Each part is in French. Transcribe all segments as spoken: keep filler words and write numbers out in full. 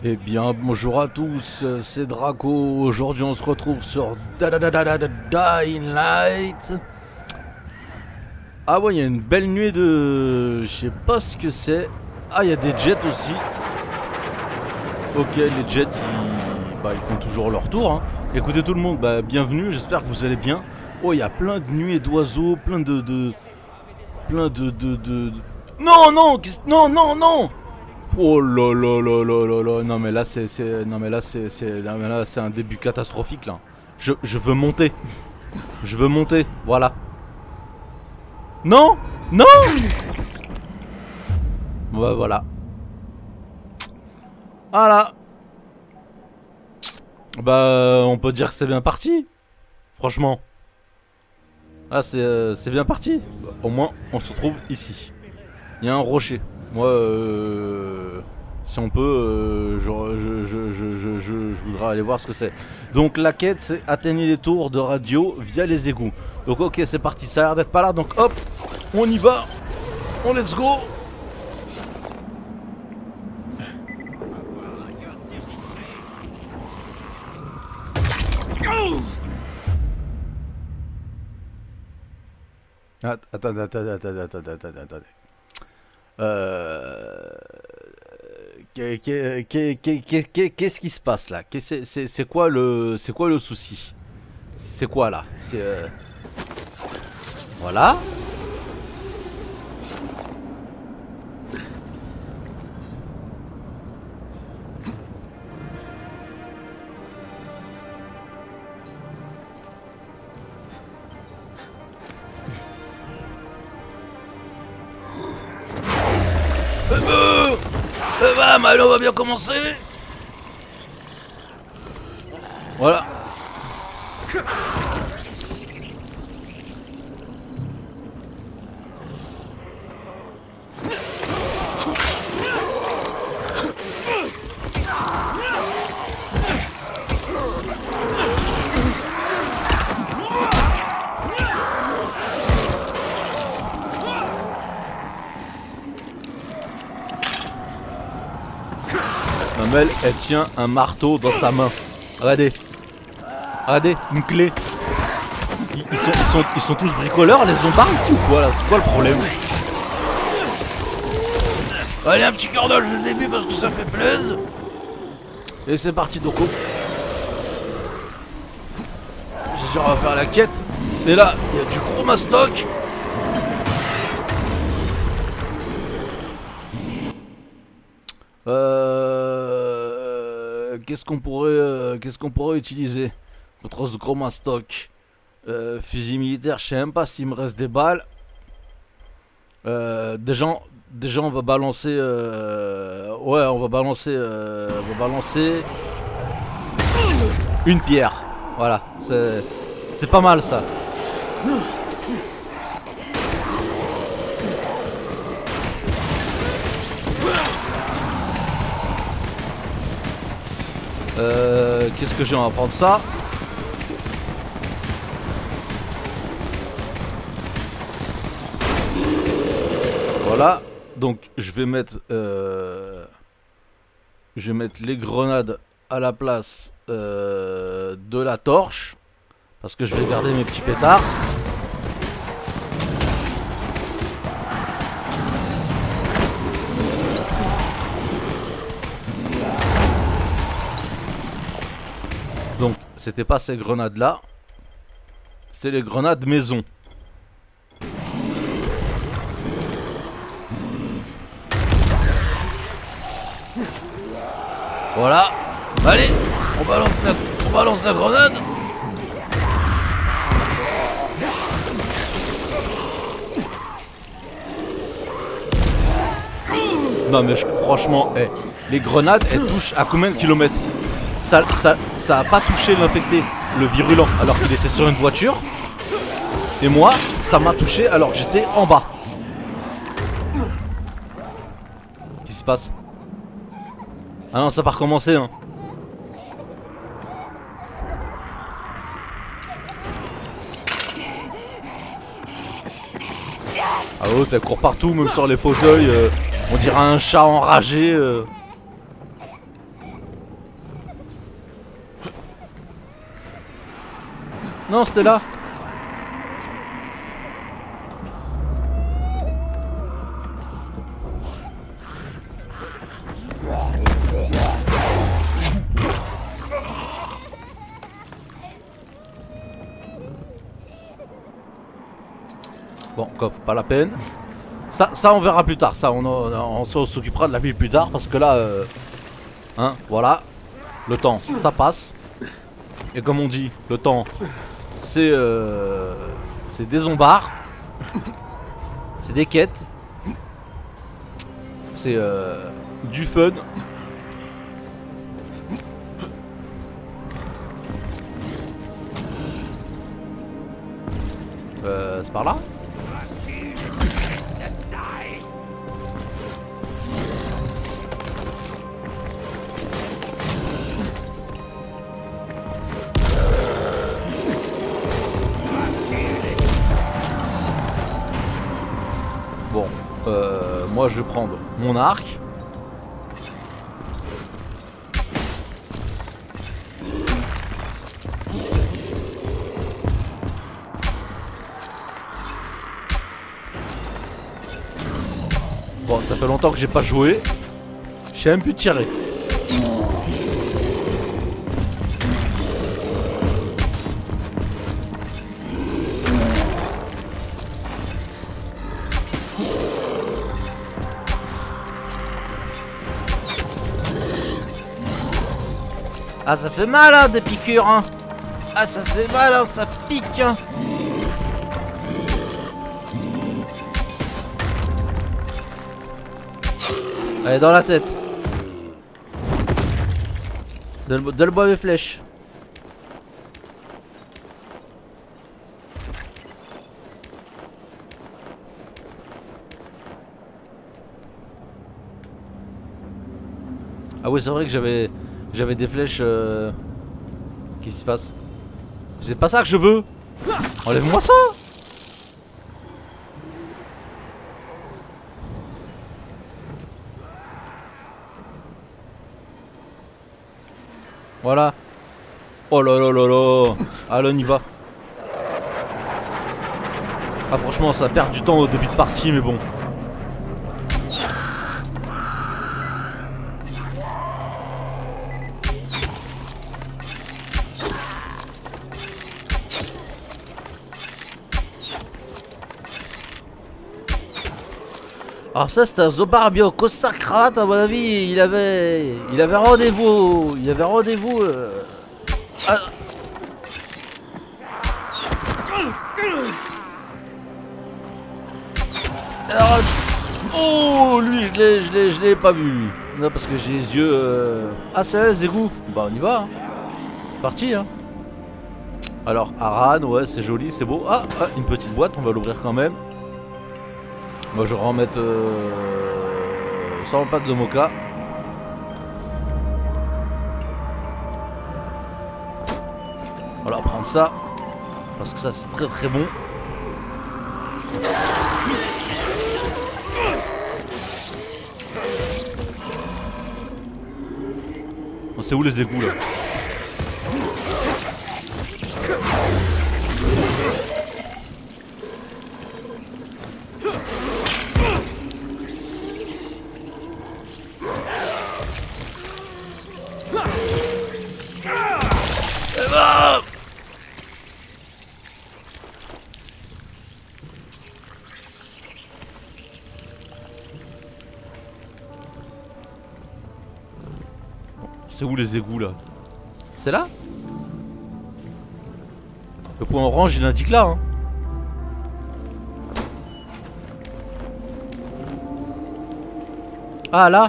Eh bien bonjour à tous, c'est Draco. Aujourd'hui on se retrouve sur Dying Light. Ah ouais, il y a une belle nuée de... Je sais pas ce que c'est. Ah, il y a des jets aussi. Ok, les jets ils, bah, ils font toujours leur tour hein. Écoutez tout le monde, bah, bienvenue, j'espère que vous allez bien. Oh, il y a plein de nuées d'oiseaux, plein de... de... Plein de... de, de... Non, non, non, non, non. Oh là là là là là là. Non mais là c'est... Non mais là c'est... Non mais là c'est un début catastrophique là. Je, je veux monter. Je veux monter, voilà. Non. Non. Ouais, voilà. Voilà. Bah on peut dire que c'est bien parti. Franchement. Ah c'est euh, c'est bien parti. Au moins on se retrouve ici. Il y a un rocher. Moi euh, si on peut euh, je, je, je, je, je, je voudrais aller voir ce que c'est. Donc la quête c'est atteindre les tours de radio via les égouts. Donc ok c'est parti, ça a l'air d'être pas là. Donc hop, on y va. On let's go. Attends, attends, attends, attends, attends, attends, attends. Euh... Qu'est-ce qui se passe là? C'est quoi le, c'est quoi le souci? C'est quoi là? C'est euh... voilà. Euh, bah, allez, on va bien commencer. Voilà. Mamel, elle tient un marteau dans sa main. Regardez. Regardez, une clé. Ils, ils, sont, ils, sont, ils sont tous bricoleurs, les zombards ici ou quoi là? C'est quoi le problème? Allez, un petit cœur d'âge au début parce que ça fait plaisir. Et c'est parti, donc. J'ai sûr, on va faire la quête. Et là, il y a du chromastoc. Euh, qu'est-ce qu'on pourrait, euh, qu'est-ce qu'on pourrait utiliser contre ce gros mastoc? euh, Fusil militaire, je sais même pas s'il me reste des balles. Euh, déjà, déjà, on va balancer. Euh, ouais, on va balancer. Euh, on va balancer une pierre. Voilà, c'est, c'est pas mal ça. Euh, Qu'est-ce que j'ai? On va prendre ça. Voilà. Donc je vais mettre euh, je vais mettre les grenades à la place euh, de la torche. Parce que je vais garder mes petits pétards. Donc c'était pas ces grenades là, c'est les grenades maison. Voilà. Allez, on balance la, on balance la grenade. Non mais je, franchement, hey, les grenades elles touchent à combien de kilomètres? Ça, ça, ça a pas touché l'infecté, le virulent, alors qu'il était sur une voiture. Et moi, ça m'a touché alors que j'étais en bas. Qu'est-ce qui se passe? Ah non, ça va recommencer hein. Ah l'autre elle court partout, même sur les fauteuils. euh, on dirait un chat enragé. Euh. Non, c'était là. Bon, coffre, pas la peine. Ça, ça on verra plus tard. Ça, on, on, on s'occupera de la ville plus tard. Parce que là, euh, hein, voilà. Le temps, ça passe. Et comme on dit, le temps, c'est euh, c'est des zombards. C'est des quêtes. C'est euh, du fun. Euh, c'est par là? Bon, euh, moi je vais prendre mon arc. Bon, ça fait longtemps que j'ai pas joué. Je sais même plus tirer. Ah, ça fait mal, hein, des piqûres, hein. Ah, ça fait mal, hein, ça pique, hein. Allez, dans la tête. Donne-moi mes flèches. Ah oui, c'est vrai que j'avais j'avais des flèches. Euh... Qu'est-ce qui se passe? C'est pas ça que je veux. Enlève-moi ça. Voilà. Oh là là là là. Allez, on y va. Ah, franchement, ça perd du temps au début de partie, mais bon. Alors ça, c'est un Zobar bien au costard cravate, à mon avis. Il avait, il avait rendez-vous, il avait rendez-vous. Euh... Ah. Alors, oh, lui, je l'ai, je l'ai, je l'ai pas vu, lui. Non, parce que j'ai les yeux. Euh... Ah, c'est là, les égouts. Bah, on y va. Hein. C'est parti, hein. Alors, Aran, ouais, c'est joli, c'est beau. Ah, ah, une petite boîte, on va l'ouvrir quand même. Moi je vais remettre euh, cent pattes de mocha. Voilà, prendre ça. Parce que ça c'est très très bon. Bon, c'est où les égouts là? C'est où les égouts là? C'est là? Le point orange il indique là, hein. Ah là.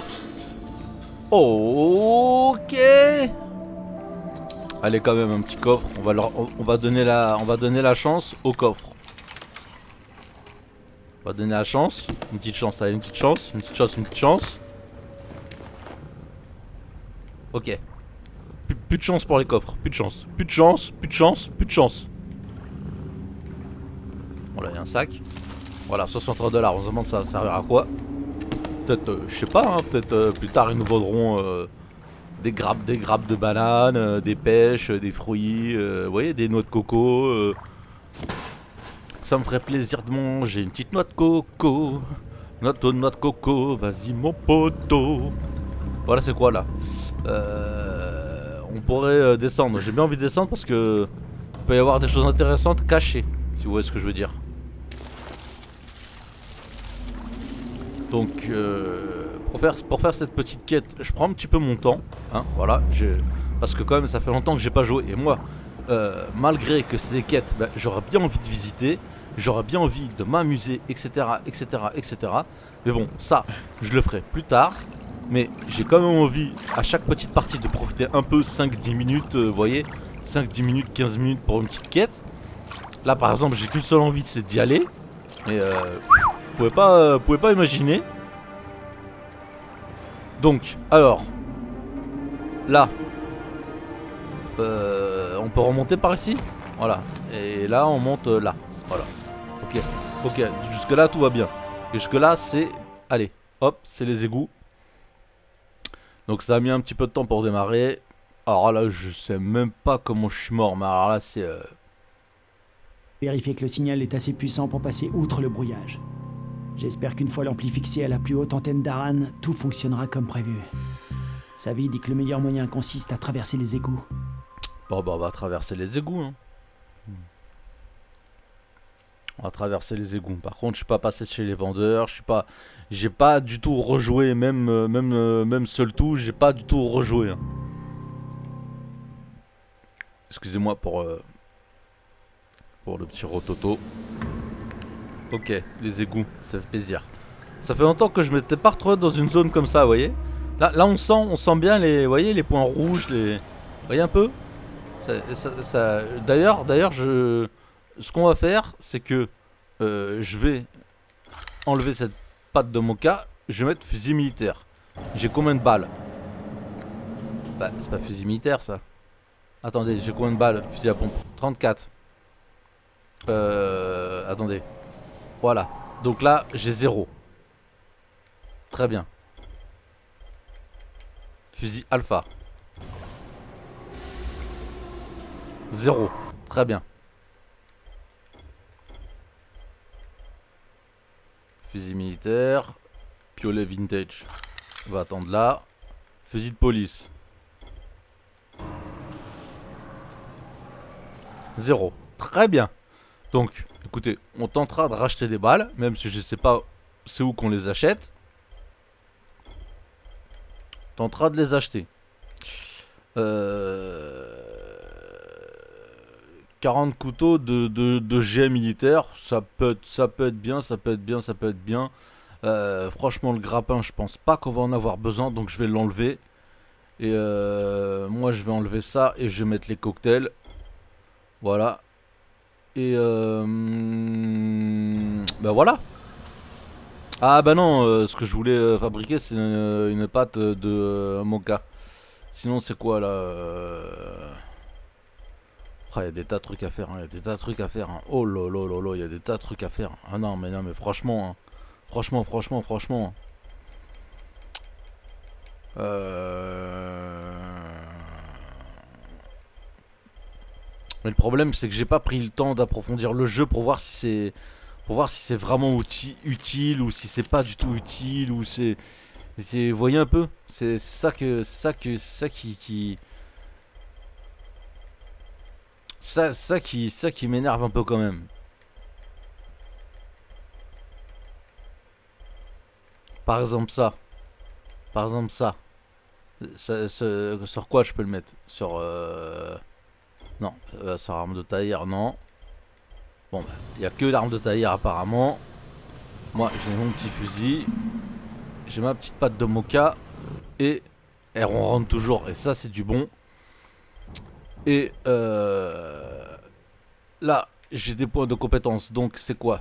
Ok. Allez, quand même un petit coffre. On va leur, on va donner la on va donner la chance au coffre. On va donner la chance, une petite chance, allez, une petite chance, une petite chance, une petite chance. Ok. Plus, plus de chance pour les coffres, plus de chance, plus de chance, plus de chance, plus de chance. Voilà, il y a un sac. Voilà, soixante-trois dollars, on se demande ça servira à quoi. Peut-être, euh, je sais pas, hein, peut-être euh, plus tard ils nous vaudront euh, des grappes, des grappes de bananes, euh, des pêches, euh, des fruits, euh, vous voyez, des noix de coco. Euh. Ça me ferait plaisir de manger une petite noix de coco. Noix de, noix de coco, vas-y mon poteau. Voilà, c'est quoi là? euh, On pourrait euh, descendre. J'ai bien envie de descendre parce que il peut y avoir des choses intéressantes cachées, si vous voyez ce que je veux dire. Donc, euh, pour, faire, pour faire cette petite quête, je prends un petit peu mon temps. Hein, voilà, parce que quand même, ça fait longtemps que j'ai pas joué. Et moi, euh, malgré que c'est des quêtes, ben, j'aurais bien envie de visiter. J'aurais bien envie de m'amuser, et cetera, et cetera, et cetera. Mais bon, ça, je le ferai plus tard. Mais j'ai quand même envie, à chaque petite partie, de profiter un peu, cinq dix minutes, vous euh, voyez, cinq dix minutes, quinze minutes pour une petite quête. Là, par exemple, j'ai qu'une seule envie, c'est d'y aller. Et euh, vous pouvez pas, euh, pouvez pas imaginer. Donc, alors, là, euh, on peut remonter par ici. Voilà. Et là, on monte euh, là. Voilà. Ok. Ok. Jusque là, tout va bien. Et jusque là, c'est... Allez. Hop, c'est les égouts. Donc ça a mis un petit peu de temps pour démarrer. Alors là, je sais même pas comment je suis mort. Mais alors là, c'est... Euh... Vérifier que le signal est assez puissant pour passer outre le brouillage. J'espère qu'une fois l'ampli fixé à la plus haute antenne d'Aran, tout fonctionnera comme prévu. Savi dit que le meilleur moyen consiste à traverser les égouts. Bon bah on va traverser les égouts hein. On va traverser les égouts. Par contre je suis pas passé chez les vendeurs. Je suis pas... J'ai pas du tout rejoué. Même, euh, même, euh, même seul tout. J'ai pas du tout rejoué hein. Excusez-moi pour... Euh, pour le petit rototo. Ok, les égouts, ça fait plaisir. Ça fait longtemps que je m'étais pas retrouvé dans une zone comme ça, vous voyez. Là, là on sent, on sent bien les, vous voyez, les points rouges, les, vous voyez un peu. Ça, ça, ça... D'ailleurs, d'ailleurs, je, ce qu'on va faire, c'est que euh, je vais enlever cette patte de moka. Je vais mettre fusil militaire. J'ai combien de balles? Bah, c'est pas fusil militaire ça. Attendez, j'ai combien de balles? Fusil à pompe. trente-quatre. Euh, attendez. Voilà, donc là j'ai zéro. Très bien. Fusil alpha. Zéro. Très bien. Fusil militaire. Piolet vintage. On va attendre là. Fusil de police. Zéro. Très bien. Donc, écoutez, on tentera de racheter des balles, même si je sais pas c'est où qu'on les achète. On tentera de les acheter. Euh... quarante couteaux de, de, de jet militaire, ça peut, être, ça peut être bien, ça peut être bien, ça peut être bien. Euh, franchement, le grappin, je pense pas qu'on va en avoir besoin, donc je vais l'enlever. Et euh, moi, je vais enlever ça et je vais mettre les cocktails. Voilà. Et euh, ben voilà. Ah bah non, euh, ce que je voulais euh, fabriquer c'est une, une pâte de euh, mocha. Sinon c'est quoi là euh... oh, y a des tas de trucs à faire, il hein, y a des tas de trucs à faire. Hein. Oh là là là là, il y a des tas de trucs à faire. Ah non mais non mais franchement, hein. franchement, franchement, franchement. Euh... Mais le problème c'est que j'ai pas pris le temps d'approfondir le jeu pour voir si c'est pour voir si c'est vraiment utile ou si c'est pas du tout utile ou c'est c'est vous voyez un peu, c'est ça que ça que ça qui qui ça ça qui ça qui m'énerve un peu quand même. Par exemple ça. Par exemple ça. ça, ça sur quoi je peux le mettre? Sur euh non, euh, sur arme de tailleur, non. Bon, bah, il n'y a que l'arme de tailleur apparemment. Moi, j'ai mon petit fusil. J'ai ma petite patte de mocha. Et elle ronronne toujours. Et ça, c'est du bon. Et euh, là, j'ai des points de compétence. Donc, c'est quoi?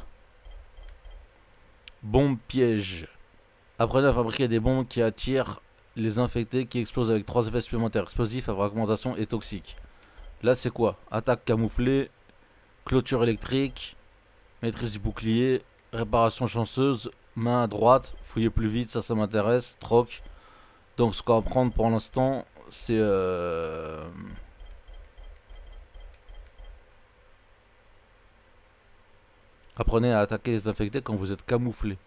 Bombe piège. Apprenez à fabriquer des bombes qui attirent les infectés, qui explosent avec trois effets supplémentaires: explosifs, fragmentation et toxique. Là c'est quoi? Attaque camouflée, clôture électrique, maîtrise du bouclier, réparation chanceuse, main à droite, fouiller plus vite, ça ça m'intéresse, troc. Donc ce qu'on va prendre pour l'instant, c'est... Euh... Apprenez à attaquer les infectés quand vous êtes camouflé.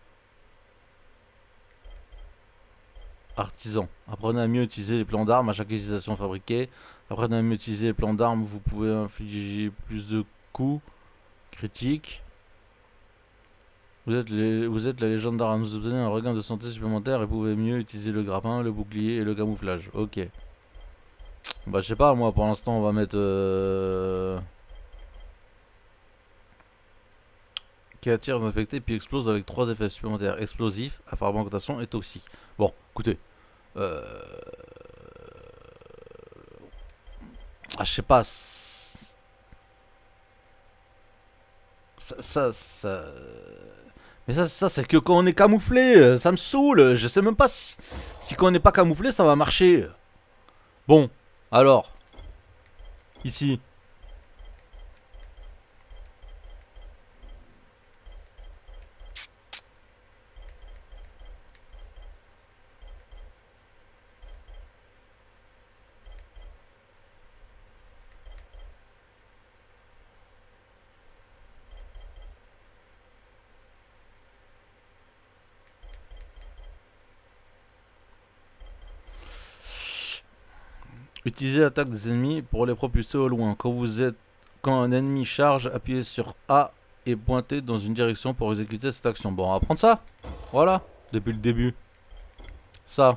Artisan. Apprenez à mieux utiliser les plans d'armes à chaque utilisation fabriquée. Apprenez à mieux utiliser les plans d'armes, vous pouvez infliger plus de coups critiques. Vous êtes, les, vous êtes la légende d'Aran. Vous obtenez un regain de santé supplémentaire et pouvez mieux utiliser le grappin, le bouclier et le camouflage. Ok. Bah je sais pas, moi pour l'instant on va mettre... Euh... qui attire les infectés puis explose avec trois effets supplémentaires explosifs, à fragmentation et toxique. Bon, écoutez. Euh... Ah, je sais pas. Ça, ça, ça... Mais ça, ça c'est que quand on est camouflé. Ça me saoule. Je sais même pas si, si quand on n'est pas camouflé, ça va marcher. Bon, alors. Ici. Utilisez l'attaque des ennemis pour les propulser au loin. Quand vous êtes, quand un ennemi charge, appuyez sur A et pointez dans une direction pour exécuter cette action. Bon, on va prendre ça. Voilà, depuis le début. Ça.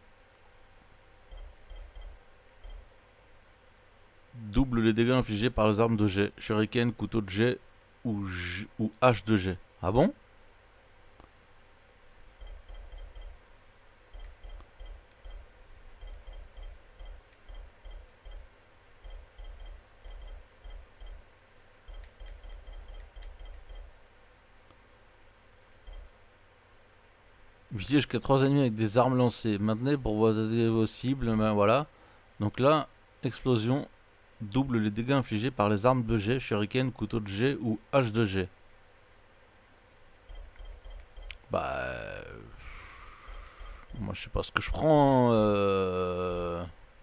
Double les dégâts infligés par les armes de jet. Shuriken, couteau de jet ou, J ou hache de jet. Ah bon? Visez jusqu'à trois ennemis avec des armes lancées. Maintenez pour voir vos cibles. Ben voilà. Donc là, explosion. Double les dégâts infligés par les armes de jet, shuriken, couteau de jet ou hache de jet. Bah... Euh... Moi je sais pas ce que je prends. Euh...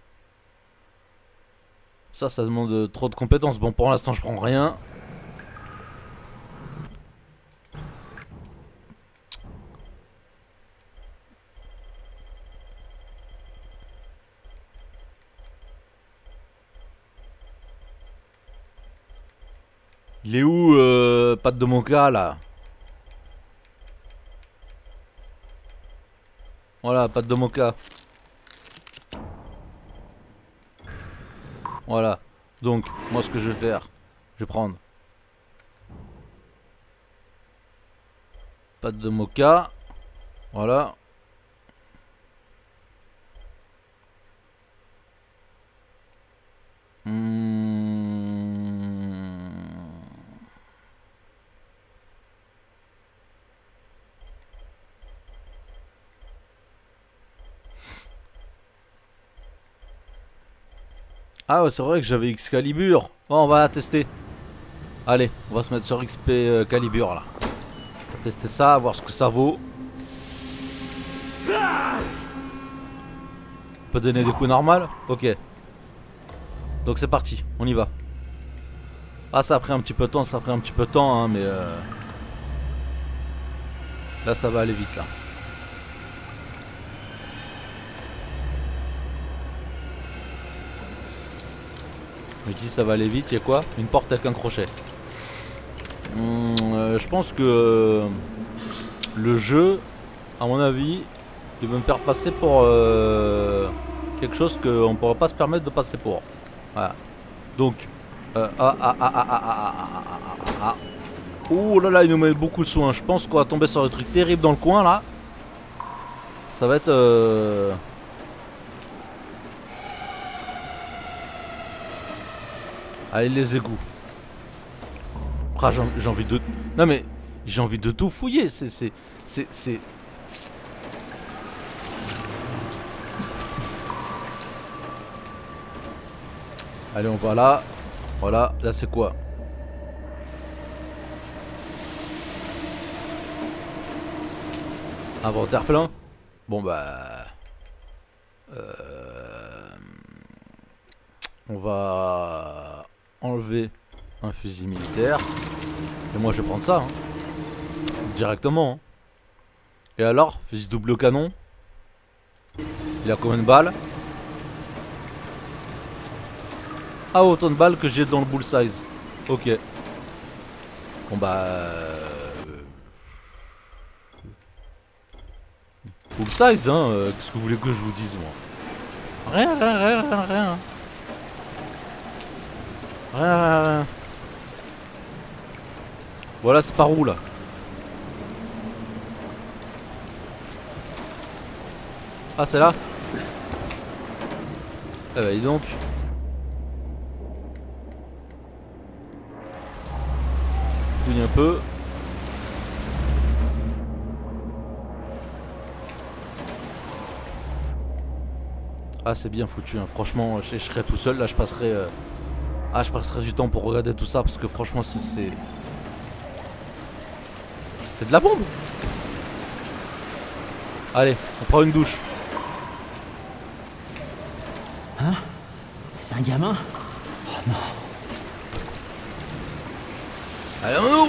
Ça, ça demande trop de compétences. Bon, pour l'instant je prends rien. Il est où, euh, Patte de Moka, là? Voilà, Patte de Moka. Voilà. Donc, moi, ce que je vais faire, je vais prendre Patte de Moka. Voilà. Hmm. Ah ouais, c'est vrai que j'avais Excalibur. Bon, on va tester. Allez, on va se mettre sur X P euh, Calibur là. On va tester ça, voir ce que ça vaut. On peut donner des coups normaux. Ok. Donc c'est parti, on y va. Ah, ça a pris un petit peu de temps, ça a pris un petit peu de temps, hein, mais euh... là ça va aller vite là. Je dis ça va aller vite, il y a quoi? Une porte avec un crochet. Hum, euh, je pense que euh, le jeu, à mon avis, il va me faire passer pour euh, quelque chose qu'on ne pourrait pas se permettre de passer pour. Voilà. Donc, euh, ah, ah, ah, ah, ah, ah, ah, ah, ah, ah. Oh là là, il nous met beaucoup de soins. Je pense qu'on va tomber sur des trucs terribles dans le coin là. Ça va être... Euh... Allez, les égouts. Ah, j'ai envie de... Non mais, j'ai envie de tout fouiller. C'est... C'est... C'est... C'est... Allez, on va là. Voilà, là c'est quoi? Inventaire plein. Bon bah... Euh... On va enlever un fusil militaire. Et moi je vais prendre ça. Hein. Directement. Hein. Et alors, fusil double canon. Il a combien de balles? Ah, autant de balles que j'ai dans le bull size. Ok. Bon bah... Euh... Bull size, hein. Euh, Qu'est-ce que vous voulez que je vous dise, moi? Rien, rien, rien, rien, rien. Rien, rien, rien. Voilà, c'est par où, là? Ah, c'est là? Eh bah, dis donc. Fouille un peu. Ah, c'est bien foutu, hein. Franchement, je, je serais tout seul, là je passerai euh... Ah, je passerai du temps pour regarder tout ça, parce que franchement, c'est... C'est de la bombe. Allez, on prend une douche. Hein? C'est un gamin? Oh non. Allez, on nous.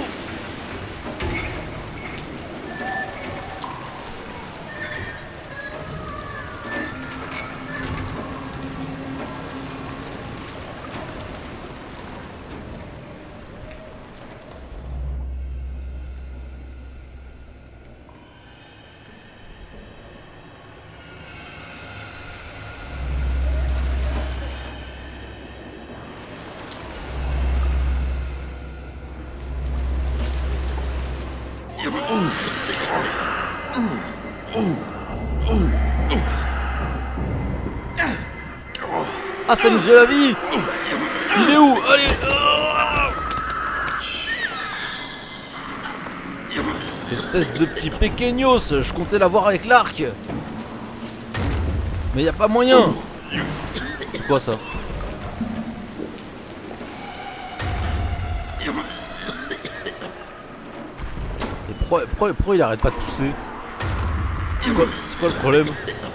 Ah, ça nous fait la vie. Il est où? Allez. Espèce de petit pequeños. Je comptais l'avoir avec l'arc. Mais y a pas moyen. C'est quoi ça? Et pourquoi, pourquoi, pourquoi il arrête pas de tousser? C'est quoi, c'est quoi le problème?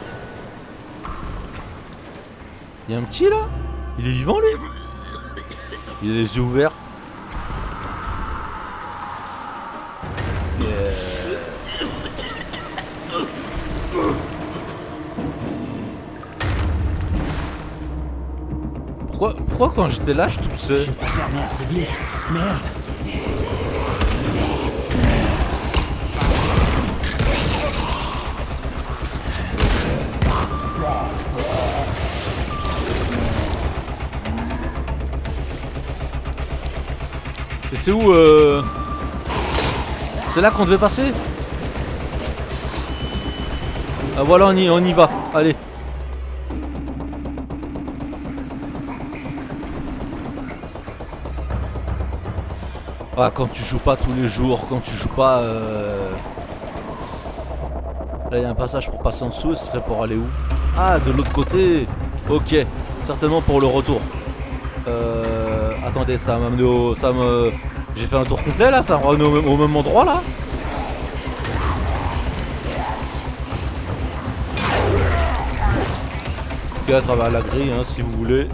Il y a un petit là? Il est vivant lui? Il a les yeux ouverts. Yeah. Pourquoi, pourquoi quand j'étais là je toussais? Je vais pas fermer assez vite. Merde. Et c'est où euh... C'est là qu'on devait passer? Ah voilà, on y, on y va, allez. Ah, quand tu joues pas tous les jours, quand tu joues pas... Euh... Là il y a un passage pour passer en dessous, ce serait pour aller où? Ah, de l'autre côté. Ok, certainement pour le retour. Euh... Attendez, ça m'a amené au... Ça me... J'ai fait un tour complet là, ça m'a ramené au même, au même endroit là. Ok, à travers la grille, hein, si vous voulez.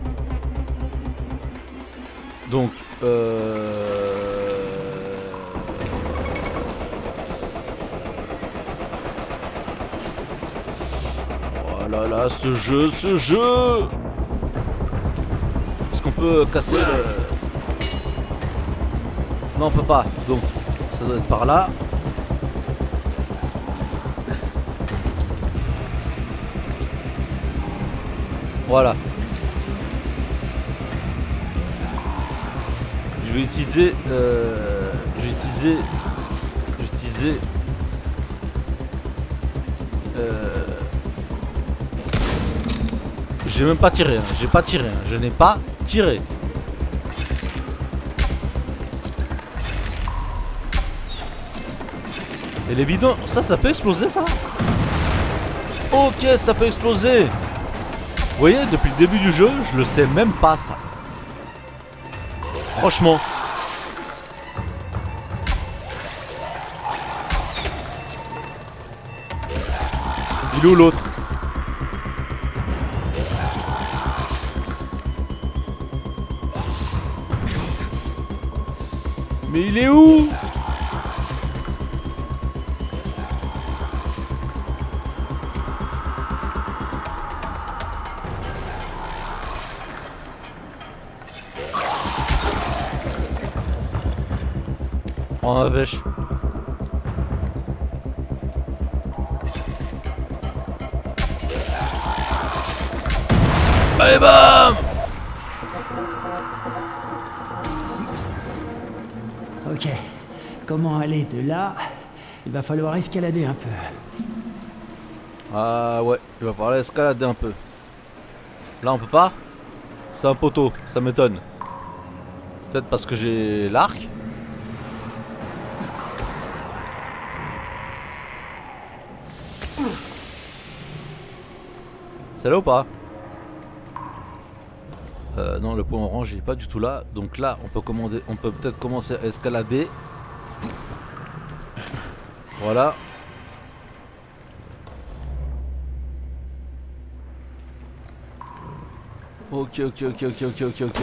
Donc, euh... Oh là là, ce jeu, ce jeu. Est-ce qu'on peut casser le... Non, on peut pas, donc ça doit être par là. Voilà. Je vais utiliser... Euh, je vais utiliser... Je vais utiliser... Euh, j'ai même pas tiré, hein, j'ai pas tiré, hein, je n'ai pas tiré. Et les bidons, ça, ça peut exploser ça? Ok, ça peut exploser. Vous voyez, depuis le début du jeu, je le sais même pas ça. Franchement. Il est où l'autre? Mais il est où? Oh la vache. Allez bam! Ok, comment aller de là? Il va falloir escalader un peu. Ah ouais, il va falloir escalader un peu. Là on peut pas? C'est un poteau, ça m'étonne. Peut-être parce que j'ai l'arc. C'est là ou pas? Euh, non, le point orange il est pas du tout là. Donc là, on peut commander, on peut peut-être commencer à escalader. Voilà. Ok, ok, ok, ok, ok, ok, ok.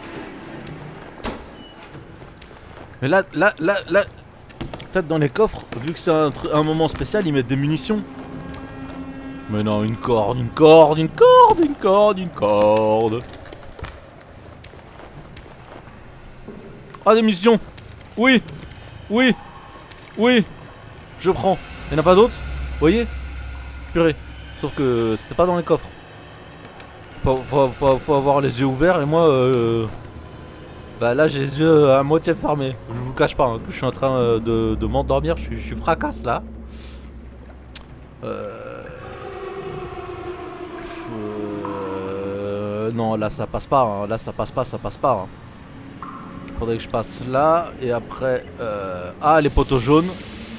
Mais là, là, là, là, peut-être dans les coffres, vu que c'est un, un moment spécial, ils mettent des munitions. Mais non, une corde, une corde, une corde, une corde, une corde. Ah, des munitions. Oui, oui, oui. Je prends. Il n'y en a pas d'autres? Vous voyez? Purée. Sauf que c'était pas dans les coffres. Faut, faut, faut, faut avoir les yeux ouverts et moi, euh, bah là j'ai les yeux à moitié fermés. Je vous cache pas hein, que je suis en train de, de m'endormir. Je suis, je suis fracasse là. Euh... Je... Non, là ça passe pas. Hein. Là ça passe pas, ça passe pas. Hein. Faudrait que je passe là et après euh... ah les poteaux jaunes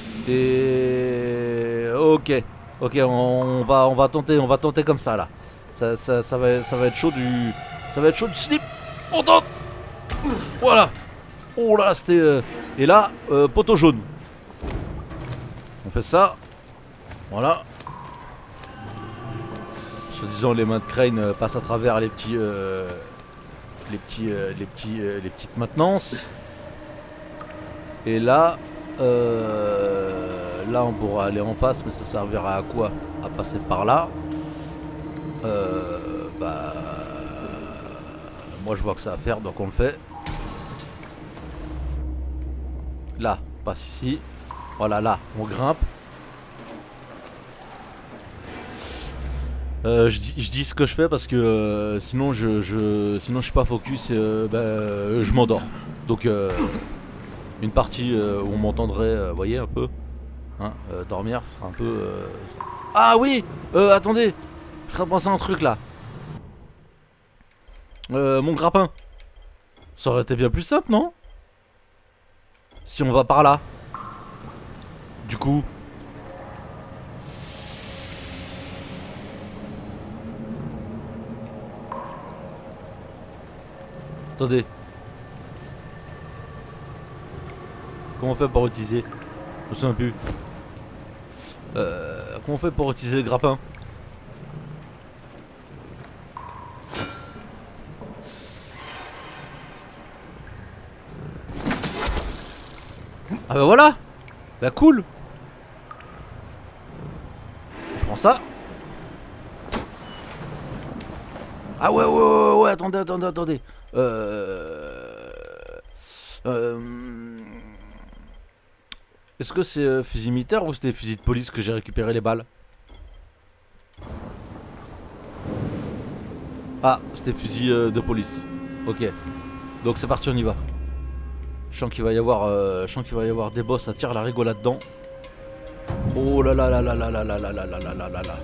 et ok ok on va on va tenter on va tenter comme ça là ça, ça, ça va ça va être chaud du ça va être chaud du slip on tente voilà oh là c'était euh... et là euh, poteau jaune on fait ça voilà soi-disant les mains de Crane euh, passent à travers les petits euh... les petits euh, les petits euh, les petites maintenances et là euh, là on pourra aller en face mais ça servira à quoi? À passer par là euh, bah moi je vois que ça à faire donc on le fait là on passe ici voilà là on grimpe Euh, je, dis, je dis ce que je fais parce que euh, sinon je, je sinon je suis pas focus et euh, bah, euh, je m'endors. Donc euh, une partie euh, où on m'entendrait, euh, voyez un peu, hein, euh, dormir, ce sera un peu. Euh, sera... Ah oui, euh, attendez, je suis en train de penser à un truc là. Euh, mon grappin, ça aurait été bien plus simple, non? Si on va par là. Du coup. Attendez. Comment on fait pour utiliser? Je me souviens plus. Euh, comment on fait pour utiliser le grappin? Ah bah voilà. Bah cool. Je prends ça. Ah ouais ouais ouais ouais attendez attendez attendez. Euh... Euh... Est-ce que c'est euh, fusil militaire ou c'était fusil de police que j'ai récupéré les balles? Ah, c'était fusil euh, de police. Ok. Donc c'est parti, on y va. Je sens qu'il va y avoir, euh, je sens qu'il va y avoir des boss à tirer la rigole là-dedans. Oh là là là là là là là là là là là là là là.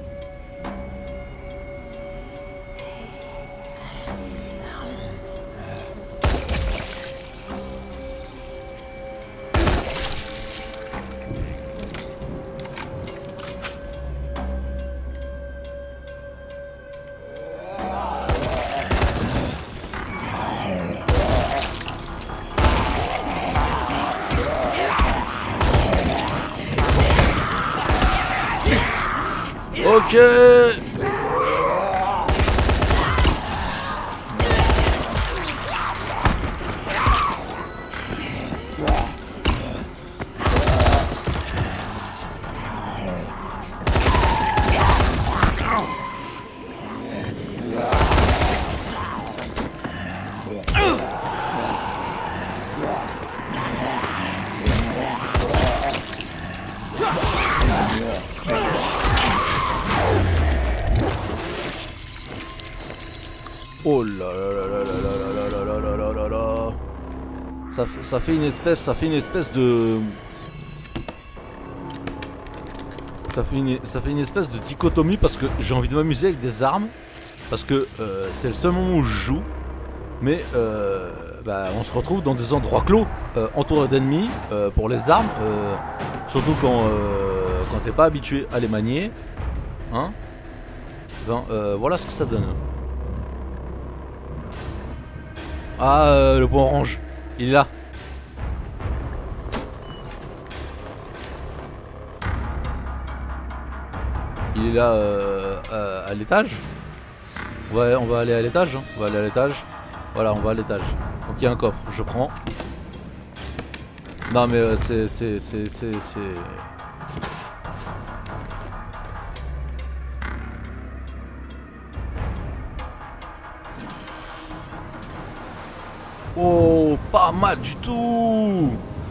Ok. Oh là là là là là là là là là là là là. Ça, ça fait une espèce, ça fait une espèce de... Ça fait une, ça fait une espèce de dichotomie parce que j'ai envie de m'amuser avec des armes. Parce que euh, c'est le seul moment où je joue. Mais euh, bah, on se retrouve dans des endroits clos, euh, entourés d'ennemis, euh, pour les armes. Euh, surtout quand, euh, quand t'es pas habitué à les manier. Hein, ben, euh, voilà ce que ça donne. Ah, euh, le point orange, il est là. Il est là euh, à, à l'étage. Ouais, on va aller à l'étage. Hein. On va aller à l'étage. Voilà, on va à l'étage. Donc il y a un coffre, je prends. Non mais euh, c'est... c'est... c'est... c'est... Oh, pas mal du tout.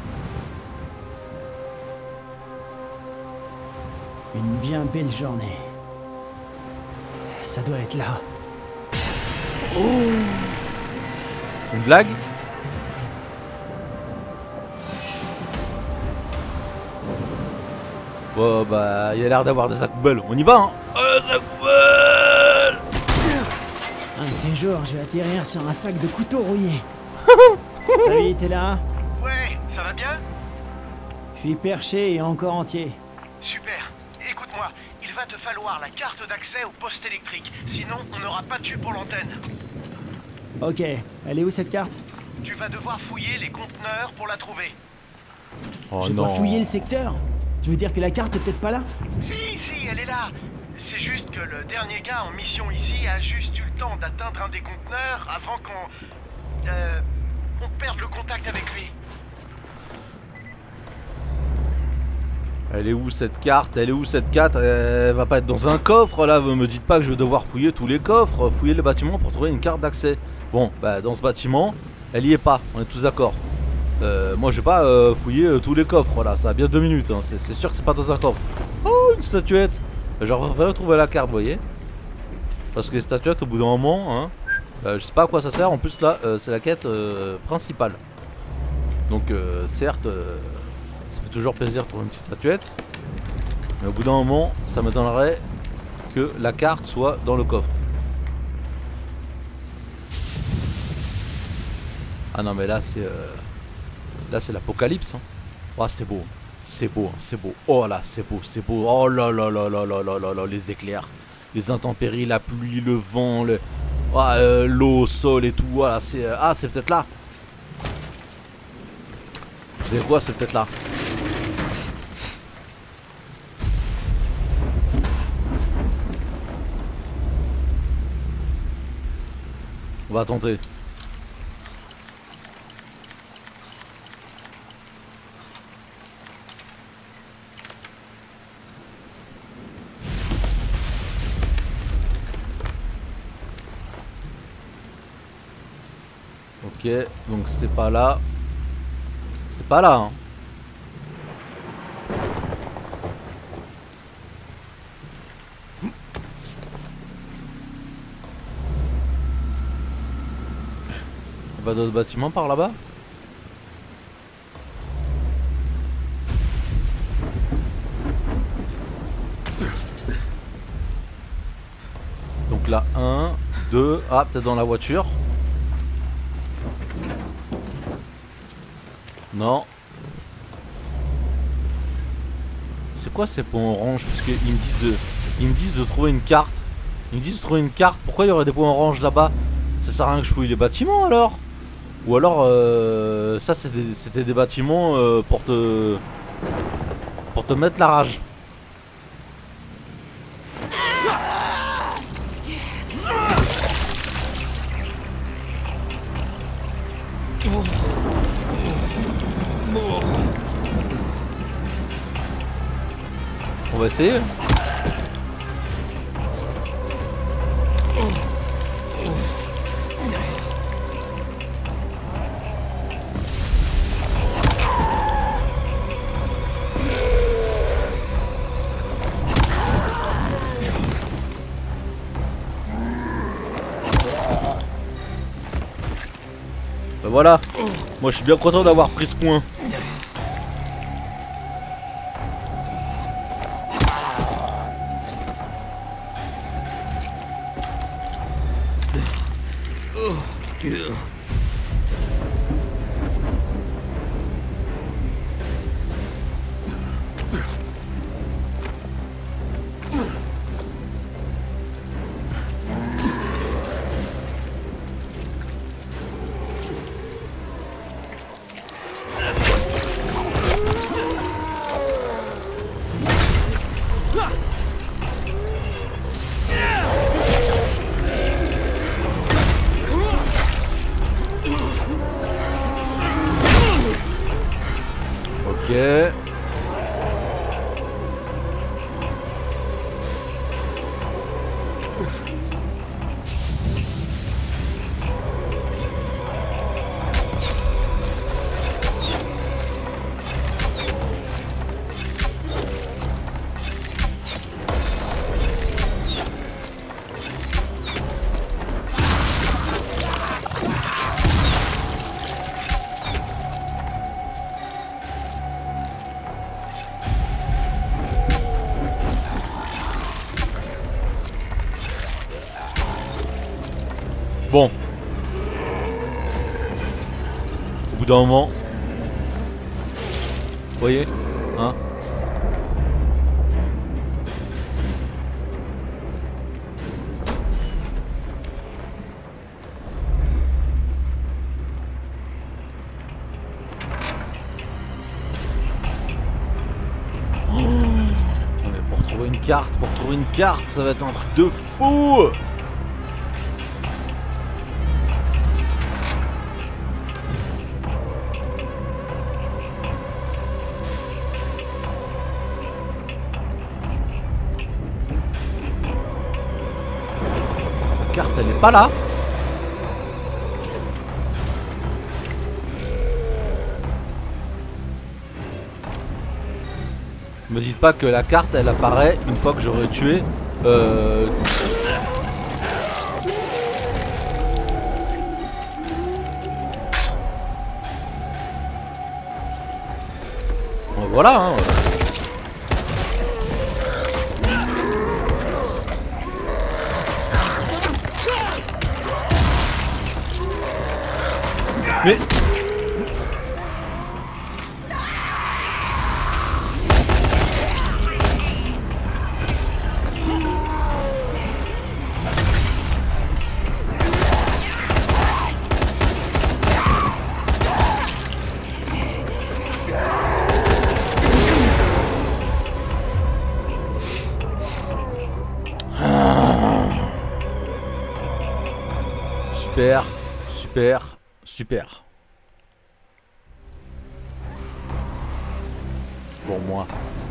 Une bien belle journée. Ça doit être là. Oh. C'est une blague? Bon bah il y a l'air d'avoir des accoubles. On y va hein. Oh, des accoubles. Un de ces jours, je vais atterrir sur un sac de couteaux rouillés. Salut, t'es là? Ouais, ça va bien? Je suis perché et encore entier. Super. Écoute-moi, il va te falloir la carte d'accès au poste électrique. Sinon, on n'aura pas de tube pour l'antenne. Ok, elle est où cette carte? Tu vas devoir fouiller les conteneurs pour la trouver. Oh Je non. dois fouiller le secteur? Tu veux dire que la carte est peut-être pas là? Si, si, elle est là. C'est juste que le dernier gars en mission ici a juste eu le temps d'atteindre un des conteneurs avant qu'on... Euh... on perde le contact avec lui. Elle est où cette carte? Elle est où cette carte? Elle va pas être dans un coffre là. Vous me dites pas que je vais devoir fouiller tous les coffres. Fouiller le bâtiment pour trouver une carte d'accès. Bon, bah dans ce bâtiment, elle y est pas. On est tous d'accord. Euh, moi je vais pas euh, fouiller euh, tous les coffres là. Ça a bien deux minutes. Hein. C'est sûr que c'est pas dans un coffre. Oh, une statuette. J'aurais préféré trouver la carte, vous voyez. Parce que les statuettes au bout d'un moment, hein, euh, je sais pas à quoi ça sert. En plus là, euh, c'est la quête euh, principale. Donc euh, certes... Euh, ça fait toujours plaisir de trouver une petite statuette. Mais au bout d'un moment, ça m'étonnerait que la carte soit dans le coffre. Ah non mais là c'est... Euh... Là c'est l'apocalypse. Hein. Oh c'est beau. C'est beau, hein, c'est beau. Oh là c'est beau, c'est beau. Oh là là là là là là là là. Les éclairs. Les intempéries, la pluie, le vent, le... Ah, euh, l'eau, sol et tout. Voilà, c'est... Euh... Ah c'est peut-être là. Vous savez quoi, c'est peut-être là. On va tenter. Ok, donc c'est pas là. C'est pas là, hein. Il y a pas d'autres bâtiments par là-bas? Donc là, un, deux, ah, peut-être dans la voiture. Non. C'est quoi ces points orange? Parce qu'ils me disent de, ils me disent de trouver une carte. Ils me disent de trouver une carte. Pourquoi il y aurait des points orange là-bas? Ça sert à rien que je fouille les bâtiments alors? Ou alors euh, ça c'était des, des bâtiments euh, pour te pour te mettre la rage. On va essayer. voilà. Moi je suis bien content d'avoir pris ce point. Ok. Bon. Au bout d'un moment. Vous voyez, hein? Oh. Non mais pour trouver une carte, pour trouver une carte, ça va être un truc de fou! Elle n'est pas là. Me dites pas que la carte elle apparaît une fois que j'aurai tué euh... bon, voilà hein. Mais super, super. Super. Pour moi.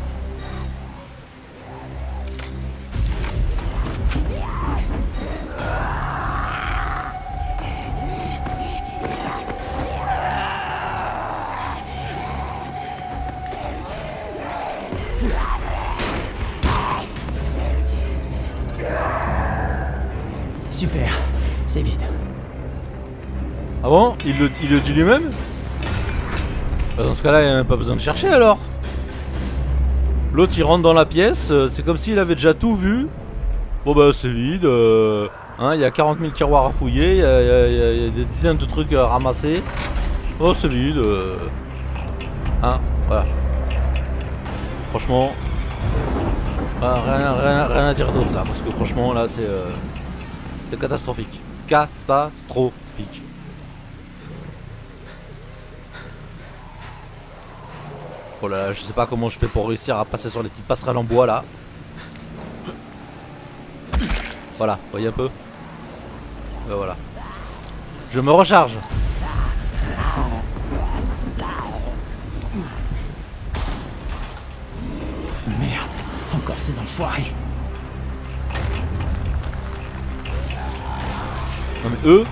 Super, c'est vide. Ah bon? Il le, il le dit lui-même? Bah dans ce cas-là, il n'y a même pas besoin de chercher alors. L'autre il rentre dans la pièce, c'est comme s'il avait déjà tout vu. Bon bah c'est vide, euh, hein, il y a quarante mille tiroirs à fouiller, il y, y, y, y a des dizaines de trucs à ramasser. Oh c'est vide. Euh... Hein, voilà. Franchement, ah, rien, rien, rien à dire d'autre là, parce que franchement là c'est euh, c'est catastrophique. Catastrophique. Oh là là, je sais pas comment je fais pour réussir à passer sur les petites passerelles en bois là. Voilà, vous voyez un peu. Ben voilà. Je me recharge. Merde, encore ces enfoirés. Non mais eux.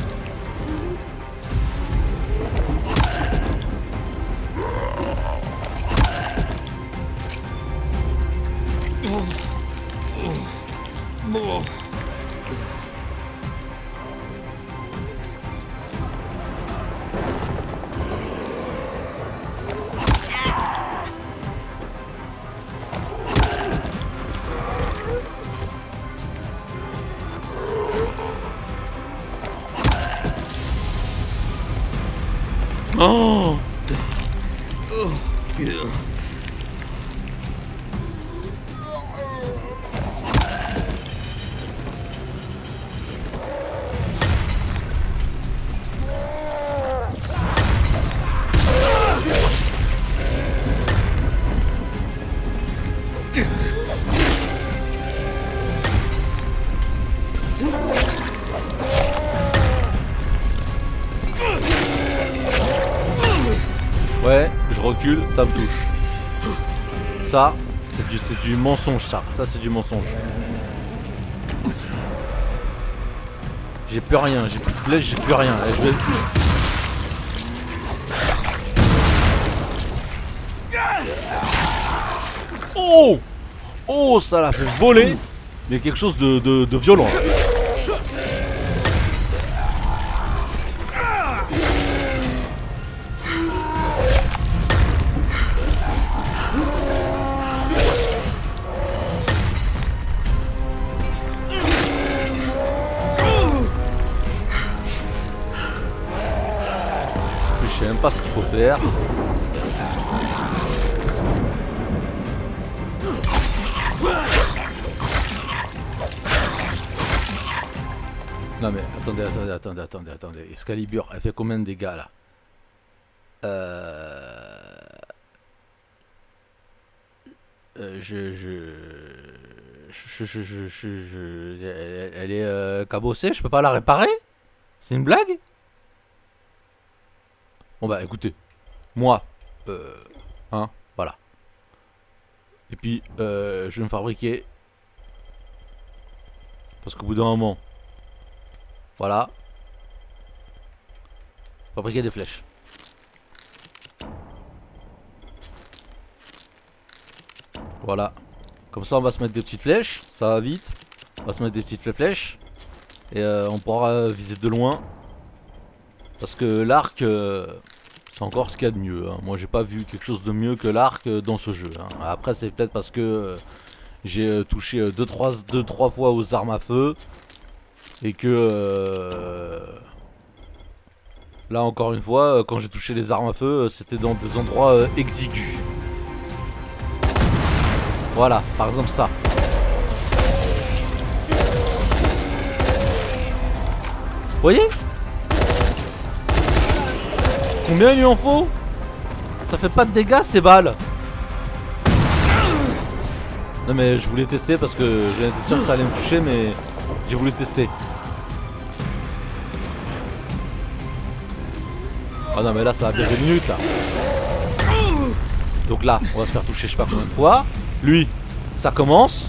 Oh, oh putain. Ouais, je recule, ça me touche. Ça, c'est du, c'est du mensonge, ça. Ça, c'est du mensonge. J'ai plus rien, j'ai plus de flèches, j'ai plus rien. Là, je vais... Oh! Oh, ça l'a fait voler. Mais quelque chose de, de, de violent. Je sais même pas ce qu'il faut faire. Non mais attendez, attendez, attendez, attendez, attendez. Excalibur, elle fait combien de dégâts là? Euh... Euh, je, je... Je, je, je, je, je... Elle est euh, cabossée, je peux pas la réparer? C'est une blague? Bon bah écoutez, moi, euh, hein, voilà. Et puis, euh, je vais me fabriquer. Parce qu'au bout d'un moment, voilà. Fabriquer des flèches. Voilà. Comme ça, on va se mettre des petites flèches. Ça va vite. On va se mettre des petites flèches. Et euh, on pourra viser de loin. Parce que l'arc, euh, c'est encore ce qu'il y a de mieux. Hein. Moi, j'ai pas vu quelque chose de mieux que l'arc euh, dans ce jeu. Hein. Après, c'est peut-être parce que euh, j'ai euh, touché deux trois fois aux armes à feu. Et que... Euh, là, encore une fois, euh, quand j'ai touché les armes à feu, euh, c'était dans des endroits euh, exigus. Voilà, par exemple ça. Vous voyez ? Combien il lui en faut? Ça fait pas de dégâts ces balles. Non mais je voulais tester parce que j'étais sûr que ça allait me toucher, mais j'ai voulu tester. Ah non mais là ça va faire des minutes là. Donc là on va se faire toucher je sais pas combien de fois. Lui ça commence.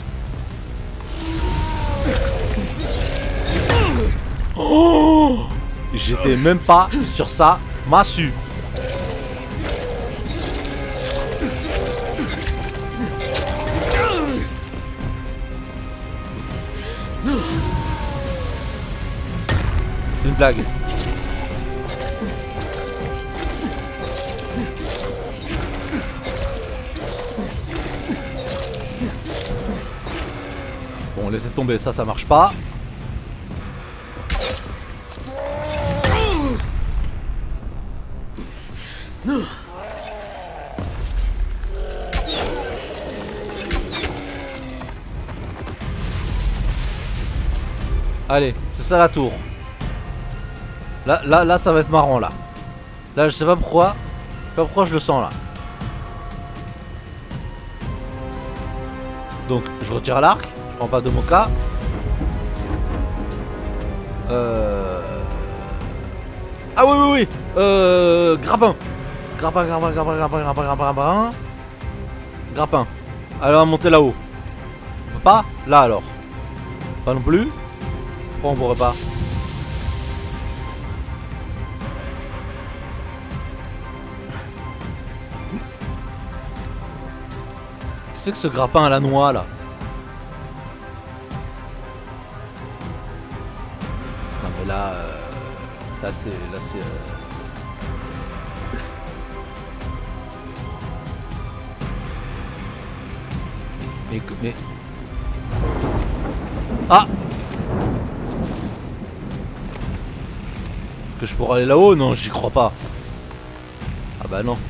Oh, j'étais même pas sur sa massue. C'est une blague. Bon, laissez tomber, ça, ça marche pas. Allez, c'est ça la tour. Là, là, là, ça va être marrant là. Là, je sais pas pourquoi. Je sais pas pourquoi je le sens là. Donc, je retire l'arc. Je prends pas de moka. Euh... Ah oui, oui, oui. Euh... Grappin. Grappin, grappin, grappin, grappin, grappin, grappin, grappin. Grappin. Allez, on va monter là-haut. On peut pas? Là alors. Pas non plus. Pourquoi on pourrait pas? Qu'est-ce que ce grappin à la noix là? Non mais là, euh, là c'est, là c'est. Euh... Mais, mais. Ah! Que je pourrais aller là-haut? Non, j'y crois pas. bah non.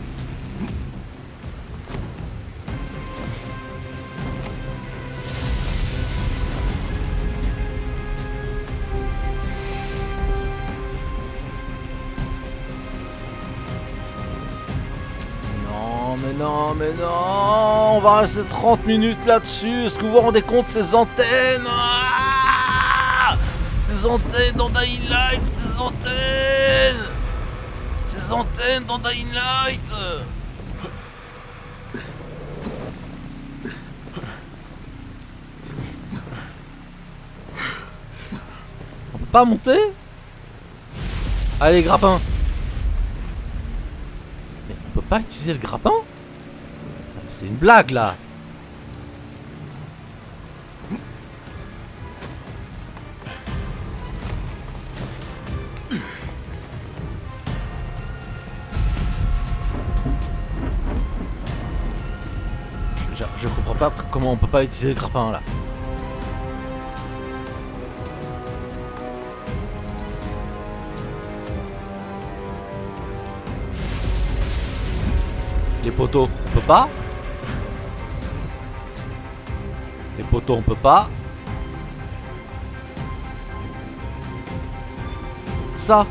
Non, mais non, mais non. On va rester trente minutes là-dessus. Est-ce que vous vous rendez compte ces antennes? Ah, ces antennes dans Dying Light, ces antennes. Ces antennes dans Dying Light. On peut pas monter? Allez, grappin. Mais on peut pas utiliser le grappin? C'est une blague là. Je, je comprends pas comment on peut pas utiliser le grappin là. Les poteaux, on peut pas. Les poteaux, on peut pas. Ça.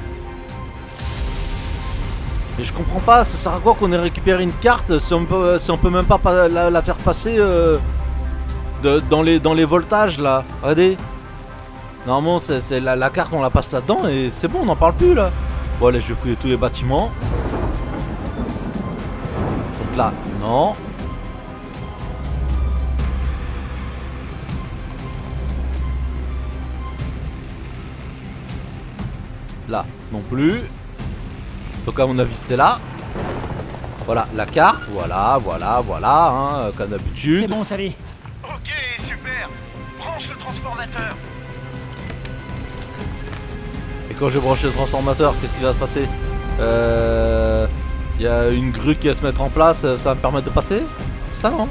Mais je comprends pas, ça sert à quoi qu'on ait récupéré une carte si on peut, si on peut même pas la, la faire passer euh, de, dans, les, dans les voltages là. Regardez. Normalement, c'est la, la carte, on la passe là-dedans et c'est bon, on n'en parle plus là. Bon, allez, je vais fouiller tous les bâtiments. Donc là, non. Là, non plus. Donc à mon avis c'est là. Voilà la carte, voilà, voilà, voilà, hein, comme d'habitude. C'est bon, ça y est. Ok, super. Branche le transformateur. Et quand je vais brancher le transformateur, qu'est-ce qui va se passer? Euh... Il y a une grue qui va se mettre en place, ça va me permettre de passer? C'est ça, non?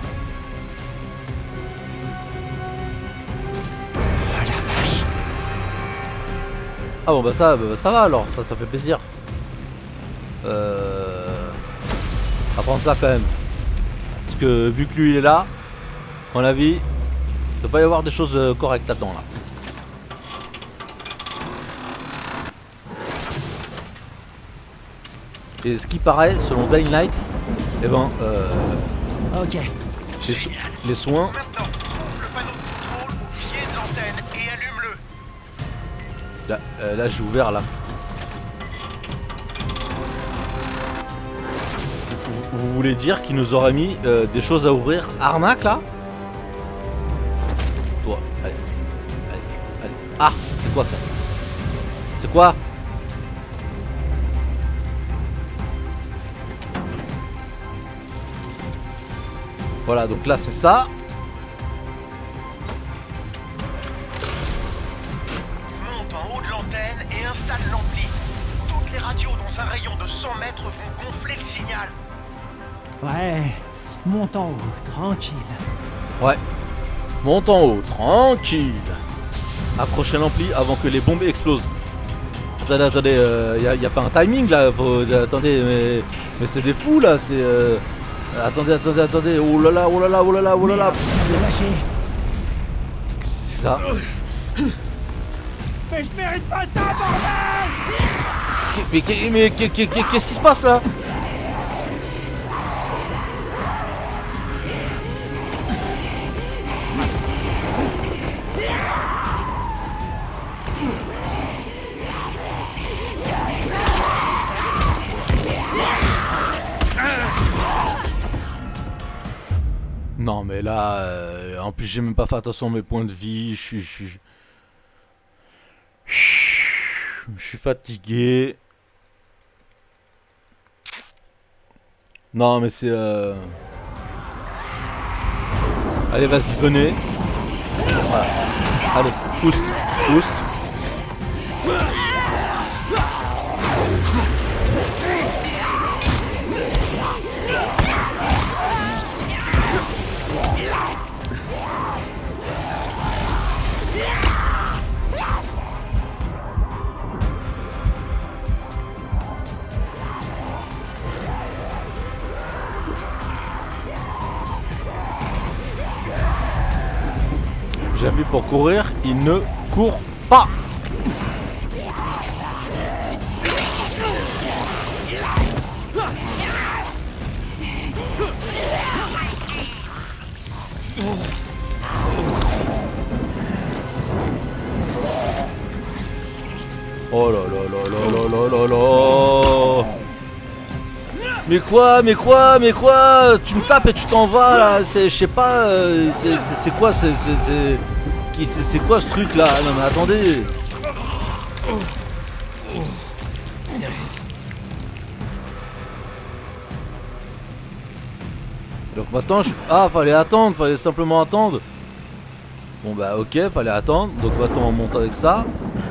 Oh la vache. Ah bon bah ça, bah, ça va alors, ça, ça fait plaisir. Euh... On va prendre ça quand même. Parce que vu que lui il est là, à mon avis, il doit pas y avoir des choses correctes là-dedans là. Et ce qui paraît, selon Dying Light, eh ben, euh, Ok. les, so les soins. Maintenant, ouvre le panneau de contrôle au pied de l'antenne et allume-le. Là, euh, là j'ai ouvert là. Vous, vous voulez dire qu'il nous aurait mis euh, des choses à ouvrir? Arnaque là? Toi, allez, allez, allez. Ah, c'est quoi ça? C'est quoi? Voilà, donc là c'est ça. Monte en haut de l'antenne et installe l'ampli. Toutes les radios dans un rayon de cent mètres vont gonfler le signal. Ouais. Monte en haut, tranquille. Ouais. Monte en haut, tranquille. Accrochez l'ampli avant que les bombes explosent. Attendez, attendez, euh, y a, y a pas un timing là, faut, attendez, mais, mais c'est des fous là, c'est... Euh, attendez, attendez, attendez, oh là là, oh là là, oh là là, oh là là. Lâché. C'est ça. Mais je mérite pas ça, bordel! Mais, mais, mais qu'est-ce qui se passe là? Non mais là, euh, en plus j'ai même pas fait attention à mes points de vie, je suis... Je suis... Je suis fatigué. Non mais c'est... Euh... Allez vas-y, venez. Voilà. Allez, boost, boost. J'appuie pour courir, il ne court pas. Oh là là là là là là là là. Mais quoi, mais quoi, mais quoi? Tu me tapes et tu t'en vas là. C'est, je sais pas, euh, c'est quoi, c'est, c'est quoi ce truc là? Non mais attendez. Donc maintenant je... Ah, fallait attendre, fallait simplement attendre. Bon bah ok, fallait attendre. Donc maintenant on monte avec ça.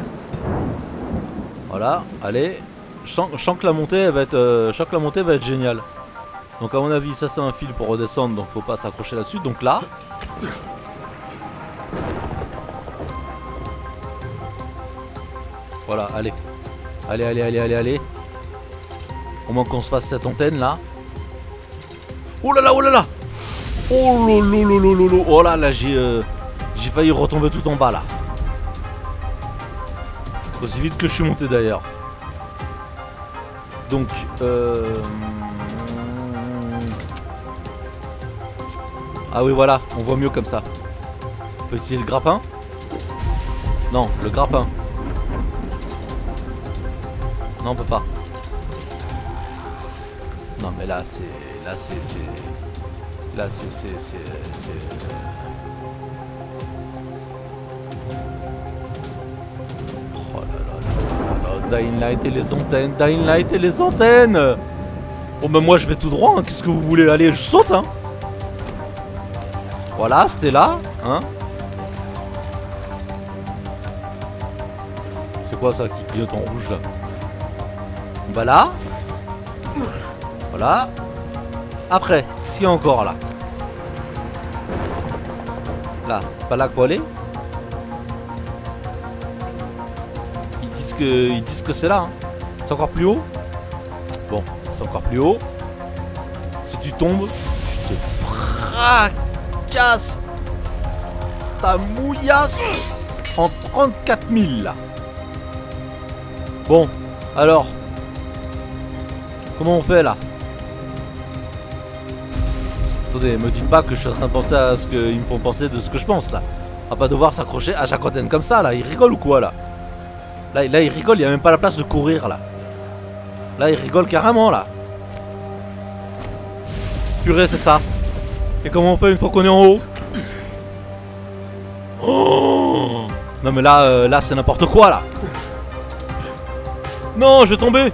Voilà, allez. Je sens, je sens que la montée elle va être euh, je sens que la montée va être géniale. Donc à mon avis ça c'est un fil pour redescendre, donc faut pas s'accrocher là-dessus. Donc là. Voilà, allez. Allez, allez, allez, allez, allez. Au moins qu'on se fasse cette antenne là. Oh là là, oh là là. Oh là là là là là là. Oh là là, j'ai euh, j'ai failli retomber tout en bas là. Aussi vite que je suis monté d'ailleurs. Donc euh... ah oui voilà, on voit mieux comme ça. On peut utiliser le grappin? Non, le grappin. Non, on peut pas. Non mais là c'est... Là c'est... Là c'est... C'est... Oh là là là là. Dying Light et les antennes. Dying Light et les antennes. Bon bah moi je vais tout droit, hein. Qu'est-ce que vous voulez? Allez, je saute hein. Voilà, c'était là, hein. C'est quoi ça qui clignote en rouge là? Bah là. Voilà. Après, s'il y a encore là. Là, pas là qu'il faut aller. Ils disent que, ils disent que c'est là. Hein. C'est encore plus haut. Bon, c'est encore plus haut. Si tu tombes, tu te fracasses ta mouillasse en trente-quatre mille là. Bon, alors. Comment on fait là? Attendez, me dites pas que je suis en train de penser à ce qu'ils me font penser de ce que je pense là. On va pas devoir s'accrocher à chaque antenne comme ça là. Ils rigolent ou quoi là? Là, là ils rigolent, il n'y a même pas la place de courir là. Là ils rigolent carrément là. Purée, c'est ça. Et comment on fait une fois qu'on est en haut? Oh non mais là, euh, là c'est n'importe quoi là. Non, je vais tomber.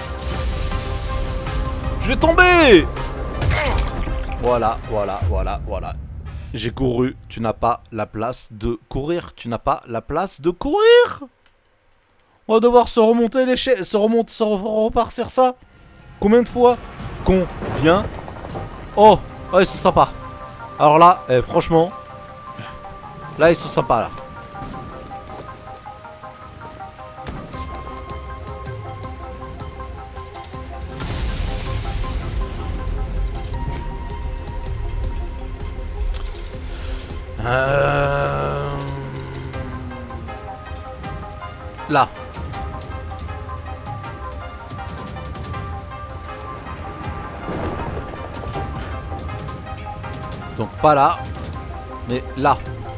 Je vais tomber. Voilà, voilà, voilà, voilà. J'ai couru. Tu n'as pas la place de courir. Tu n'as pas la place de courir. On va devoir se remonter les l'échelle. Se remonter, se refarcir ça. Combien de fois? Combien? Oh, oh ils sont sympas. Alors là, eh, franchement. Là, ils sont sympas là. Euh... Là. Donc pas là, mais là.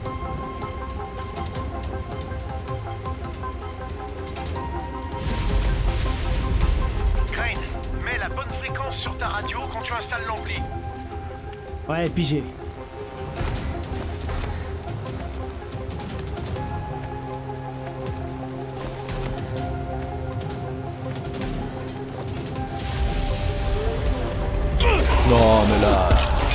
Crane, mets la bonne fréquence sur ta radio quand tu installes l'ampli. Ouais, pigé. Non mais là.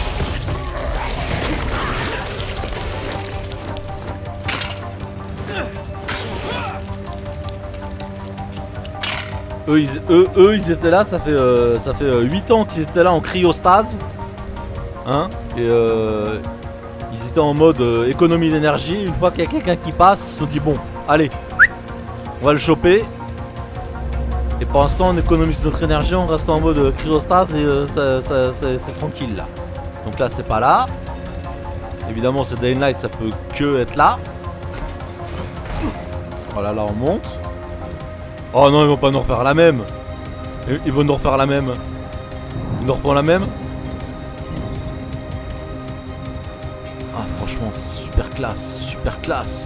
Eux ils, eux, eux, ils étaient là, ça fait, euh, ça fait euh, huit ans qu'ils étaient là en cryostase. Hein. Et euh, ils étaient en mode euh, économie d'énergie. Une fois qu'il y a quelqu'un qui passe, ils se sont dit bon, allez, on va le choper. Et pour l'instant on économise notre énergie en restant en mode cryostase et euh, ça, ça, c'est tranquille là. Donc là c'est pas là. Évidemment, c'est Day and Night, ça peut que être là. Voilà, là on monte. Oh non, ils vont pas nous refaire la même. Ils vont nous refaire la même. Ils nous refont la même. Ah, franchement, c'est super classe, super classe.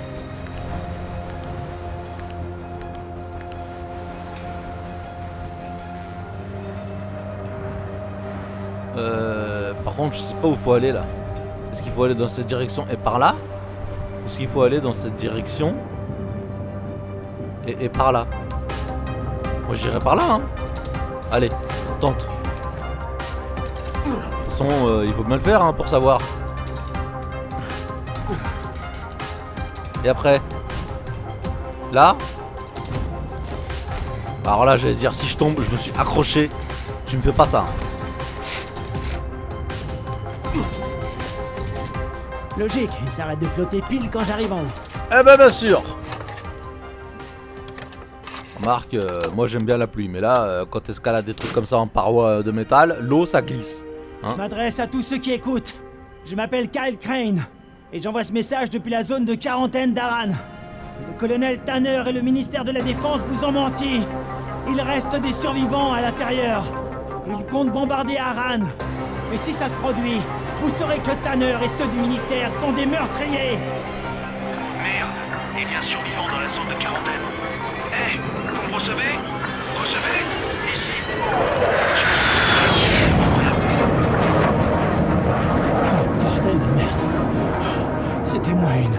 Euh, par contre, je sais pas où faut aller là. Est-ce qu'il faut aller dans cette direction et par là? Est-ce qu'il faut aller dans cette direction et, et par là? Moi j'irai par là, hein. Allez, on tente. De toute façon, euh, il faut bien le faire hein, pour savoir. Et après? Là? Alors là, j'allais dire, si je tombe, je me suis accroché. Tu me fais pas ça. Hein. Logique, il s'arrête de flotter pile quand j'arrive en haut. Eh ben bien sûr. Remarque, euh, moi j'aime bien la pluie, mais là, euh, quand t'escalades des trucs comme ça en paroi de métal, l'eau ça glisse. Hein? Je m'adresse à tous ceux qui écoutent. Je m'appelle Kyle Crane, et j'envoie ce message depuis la zone de quarantaine d'Aran. Le colonel Tanner et le ministère de la Défense vous ont menti. Il reste des survivants à l'intérieur. Ils comptent bombarder Aran. Mais si ça se produit, vous saurez que Tanner et ceux du ministère sont des meurtriers. Merde, il y a un survivant dans la zone de quarantaine. Hé, hey, vous me recevez? Recevez? Ici. Oh, bordel de merde. C'était moi une.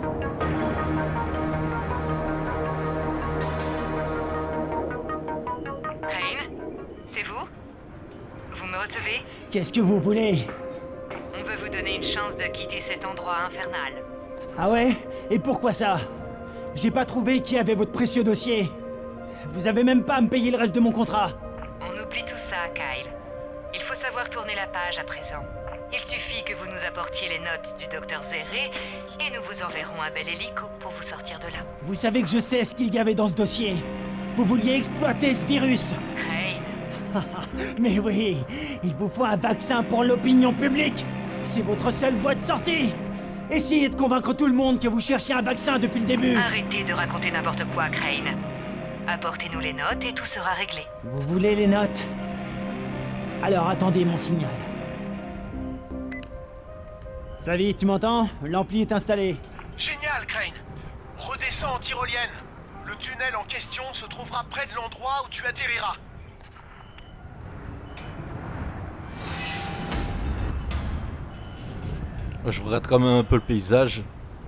Crane, c'est vous? Vous me recevez? Qu'est-ce que vous voulez? On veut vous donner une chance de quitter cet endroit infernal. Ah ouais? Et pourquoi ça? J'ai pas trouvé qui avait votre précieux dossier. Vous avez même pas à me payer le reste de mon contrat. On oublie tout ça, Kyle. Il faut savoir tourner la page à présent. Il suffit que vous nous apportiez les notes du docteur Zéré et nous vous enverrons un bel hélico pour vous sortir de là. Vous savez que je sais ce qu'il y avait dans ce dossier. Vous vouliez exploiter ce virus. Crane, Mais oui, il vous faut un vaccin pour l'opinion publique. C'est votre seule voie de sortie. Essayez de convaincre tout le monde que vous cherchiez un vaccin depuis le début. arrêtez de raconter n'importe quoi, Crane. Apportez-nous les notes et tout sera réglé. Vous voulez les notes? Alors attendez mon signal. Savi, tu m'entends? L'ampli est installé. Génial, Crane. Redescends en tyrolienne. Le tunnel en question se trouvera près de l'endroit où tu atterriras. Je regarde quand même un peu le paysage.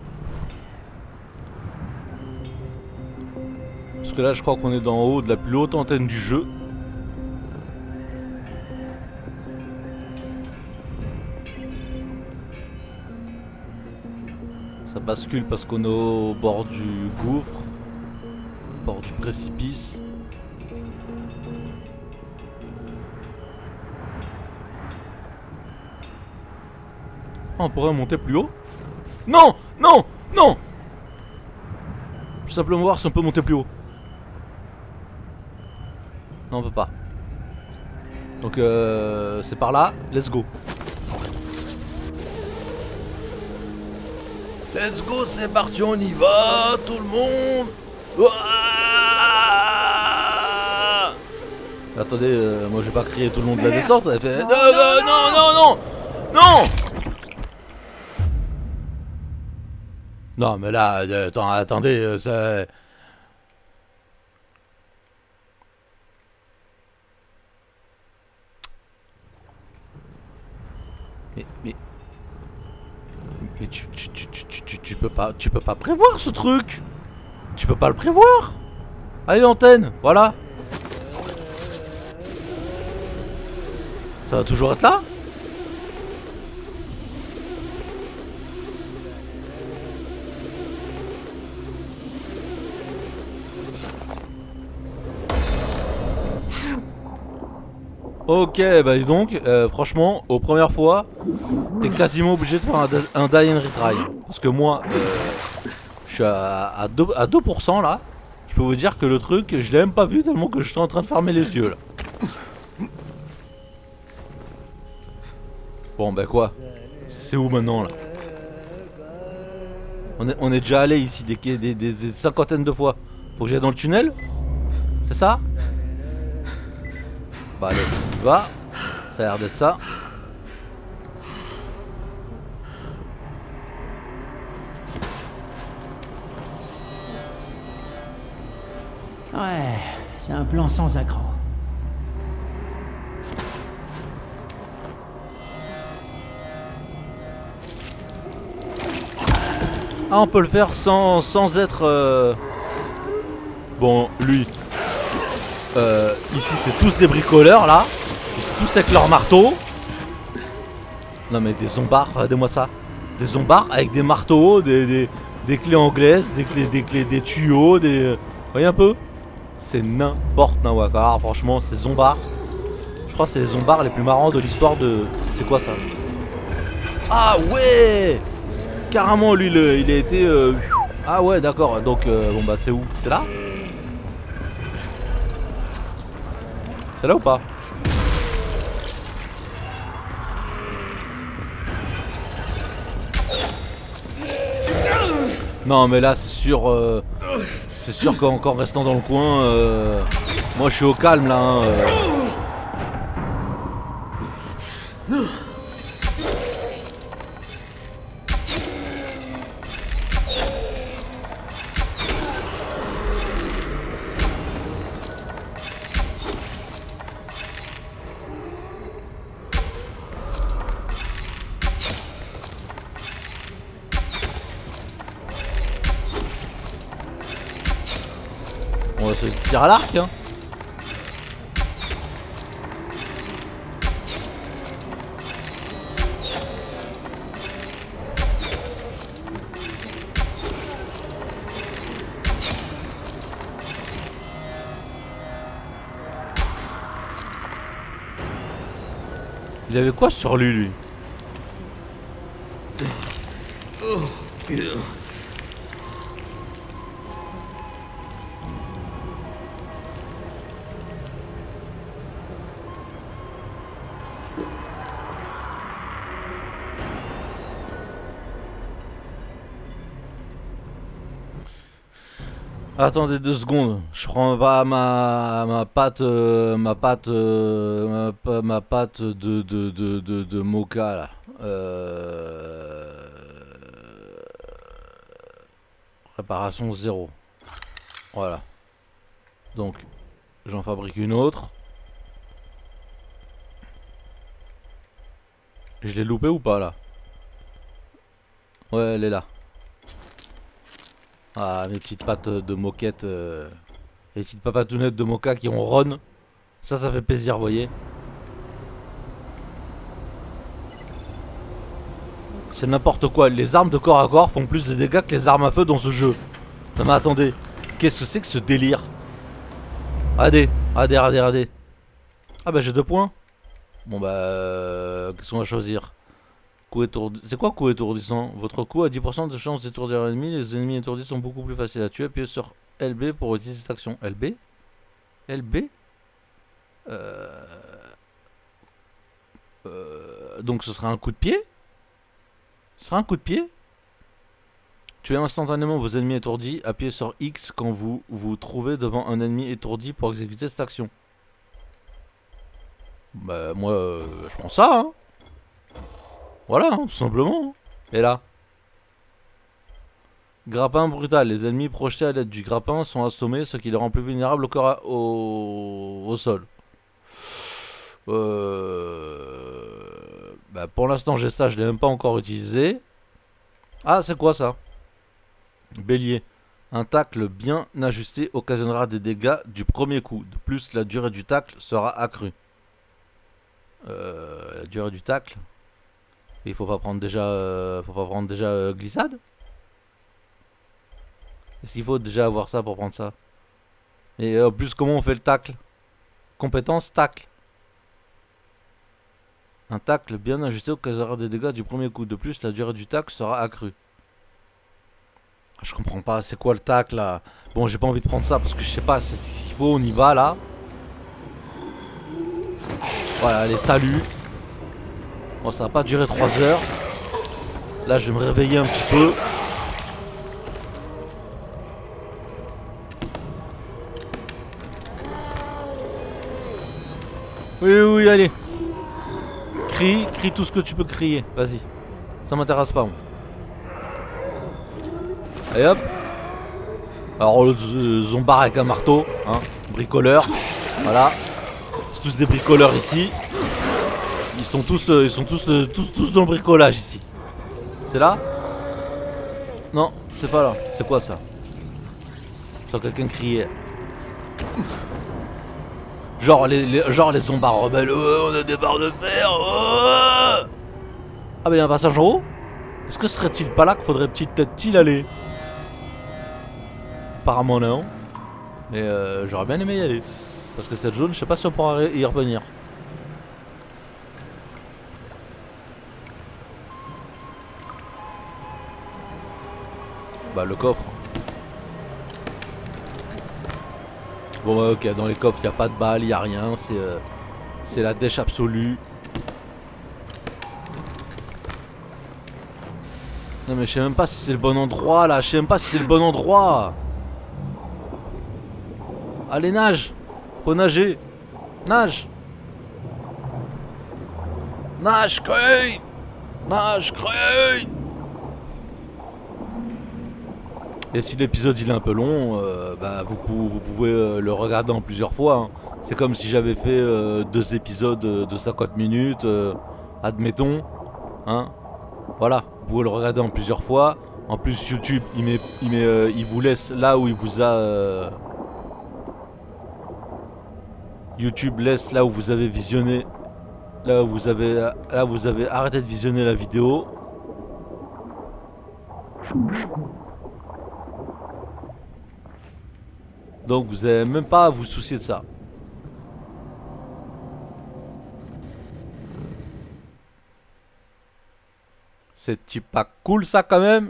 Parce que là je crois qu'on est d'en haut de la plus haute antenne du jeu. Ça bascule parce qu'on est au bord du gouffre, au bord du précipice. Ah, on pourrait monter plus haut? Non! Non! Non! Je veux simplement voir si on peut monter plus haut. Non, on peut pas. Donc euh, c'est par là, let's go. Let's go, c'est parti, on y va, tout le monde. Ouah. Attendez, euh, moi je vais pas crier tout le long de la descente. Elle fait non, non, non, non, non, non. Non, mais là, euh, attends, attendez, euh, ça. Mais, mais. Mais tu, tu, tu, tu, tu, tu, tu peux pas, tu peux pas prévoir ce truc. Tu peux pas le prévoir. Allez, l'antenne, voilà. Ça va toujours être là? Ok, bah dis donc, euh, franchement, aux premières fois, t'es quasiment obligé de faire un, un die and retry. Parce que moi, euh, je suis à, à, deux, à deux pour cent là. Je peux vous dire que le truc, je l'ai même pas vu tellement que je suis en train de fermer les yeux là. Bon, bah quoi? C'est où maintenant là? On est, on est déjà allé ici des, des, des, des cinquantaines de fois. Faut que j'aille dans le tunnel? C'est ça? Bah allez, on va. Ça a l'air d'être ça. Ouais, c'est un plan sans accroc. Ah, on peut le faire sans, sans être... Euh... Bon, lui. Euh, ici, c'est tous des bricoleurs, là. Ils sont tous avec leur marteau. Non, mais des zombards, regardez-moi ça. Des zombards avec des marteaux, des, des, des clés anglaises, des clés, des clés, des tuyaux, des... Vous voyez un peu? C'est n'importe nawak. Alors, franchement, ces zombards. Je crois que c'est les zombards les plus marrants de l'histoire de... C'est quoi ça? Ah ouais! Carrément, lui, le, il a été... Euh... Ah ouais, d'accord. Donc, euh, bon bah, c'est où? C'est là? C'est là ou pas? Non, mais là, c'est sûr... Euh... C'est sûr qu'en qu'en restant dans le coin... Euh... Moi, je suis au calme, là. Hein, euh... On va se tirer à l'arc, hein. Il avait quoi sur lui, lui? Attendez deux secondes, je prends pas ma ma pâte euh, ma pâte euh, ma, ma pâte de de de de, de mocha là. Euh... Réparation zéro. Voilà. Donc j'en fabrique une autre. Je l'ai loupé ou pas là? Ouais, elle est là. Ah, mes petites pattes de moquette, euh, les petites papatounettes de mocha qui ont run. Ça, ça fait plaisir, vous voyez. C'est n'importe quoi. Les armes de corps à corps font plus de dégâts que les armes à feu dans ce jeu. Non mais attendez, qu'est-ce que c'est que ce délire? Regardez, regardez, regardez, regardez. Ah bah j'ai deux points. Bon bah, euh, qu'est-ce qu'on va choisir? C'est quoi coup étourdissant? Votre coup a dix pour cent de chance d'étourdir l'ennemi. Les ennemis étourdis sont beaucoup plus faciles à tuer. Appuyez sur L B pour utiliser cette action. L B L B euh... Euh... Donc ce sera un coup de pied? Ce sera un coup de pied? Tuez instantanément vos ennemis étourdis. Appuyez sur X quand vous vous trouvez devant un ennemi étourdi pour exécuter cette action. Bah moi euh, je prends ça hein. Voilà, hein, tout simplement. Et là, grappin brutal. Les ennemis projetés à l'aide du grappin sont assommés, ce qui les rend plus vulnérables au, corps à, au, au sol. Euh, bah pour l'instant, j'ai ça, je l'ai même pas encore utilisé. Ah, c'est quoi ça? Bélier. Un tacle bien ajusté occasionnera des dégâts du premier coup. De plus, la durée du tacle sera accrue. Euh, la durée du tacle. Il faut pas prendre déjà, euh, faut pas prendre déjà euh, glissade. Est-ce qu'il faut déjà avoir ça pour prendre ça? Et euh, en plus, comment on fait le tacle? Compétence tacle. Un tacle bien ajusté occasionnera des dégâts du premier coup. De plus, la durée du tacle sera accrue. Je comprends pas, c'est quoi le tacle là? Bon, j'ai pas envie de prendre ça parce que je sais pas, c'est ce qu'il faut, on y va là. Voilà, allez, salut. Bon, ça va pas durer trois heures. Là, je vais me réveiller un petit peu. Oui, oui, allez. Crie, crie tout ce que tu peux crier. Vas-y. Ça m'intéresse pas, moi. Et hop. Alors, le zombard avec un marteau, hein. Bricoleur. Voilà. C'est tous des bricoleurs ici. Ils sont tous, euh, ils sont tous, euh, tous, tous dans le bricolage ici. C'est là? Non, c'est pas là. C'est quoi ça? J'entends quelqu'un crier. Genre les, les, genre les zombards rebelles. Oh, on a des barres de fer. Oh, ah bah y'a un passage en haut. Est-ce que serait-il pas là qu'il faudrait peut-être aller? Apparemment non. Mais euh, j'aurais bien aimé y aller. Parce que cette zone, je sais pas si on pourra y revenir. Bah le coffre. Bon ok, dans les coffres il n'y a pas de balles, il n'y a rien, c'est euh, c'est la dèche absolue. Non mais je sais même pas si c'est le bon endroit là, je sais même pas si c'est le bon endroit. Allez nage. Faut nager. Nage. Nage, Crane. Nage, Crane. Et si l'épisode il est un peu long, euh, bah, vous, pou vous pouvez euh, le regarder en plusieurs fois. Hein. C'est comme si j'avais fait euh, deux épisodes de cinquante minutes, euh, admettons. Hein. Voilà, vous pouvez le regarder en plusieurs fois. En plus YouTube, il, met, il, met, euh, il vous laisse là où il vous a... Euh... YouTube laisse là où vous avez visionné, là où vous avez, là où vous avez arrêté de visionner la vidéo. Donc vous n'avez même pas à vous soucier de ça. C'est pas cool ça quand même.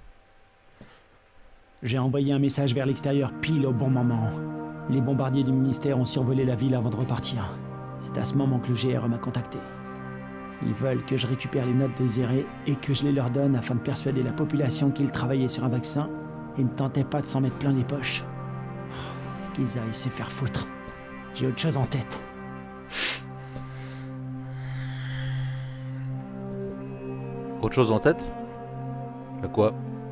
J'ai envoyé un message vers l'extérieur pile au bon moment. Les bombardiers du ministère ont survolé la ville avant de repartir. C'est à ce moment que le G R E m'a contacté. Ils veulent que je récupère les notes de Zéré et que je les leur donne afin de persuader la population qu'ils travaillaient sur un vaccin et ne tentaient pas de s'en mettre plein les poches. Qu'ils aillent se faire foutre. J'ai autre chose en tête. Autre chose en tête? À quoi?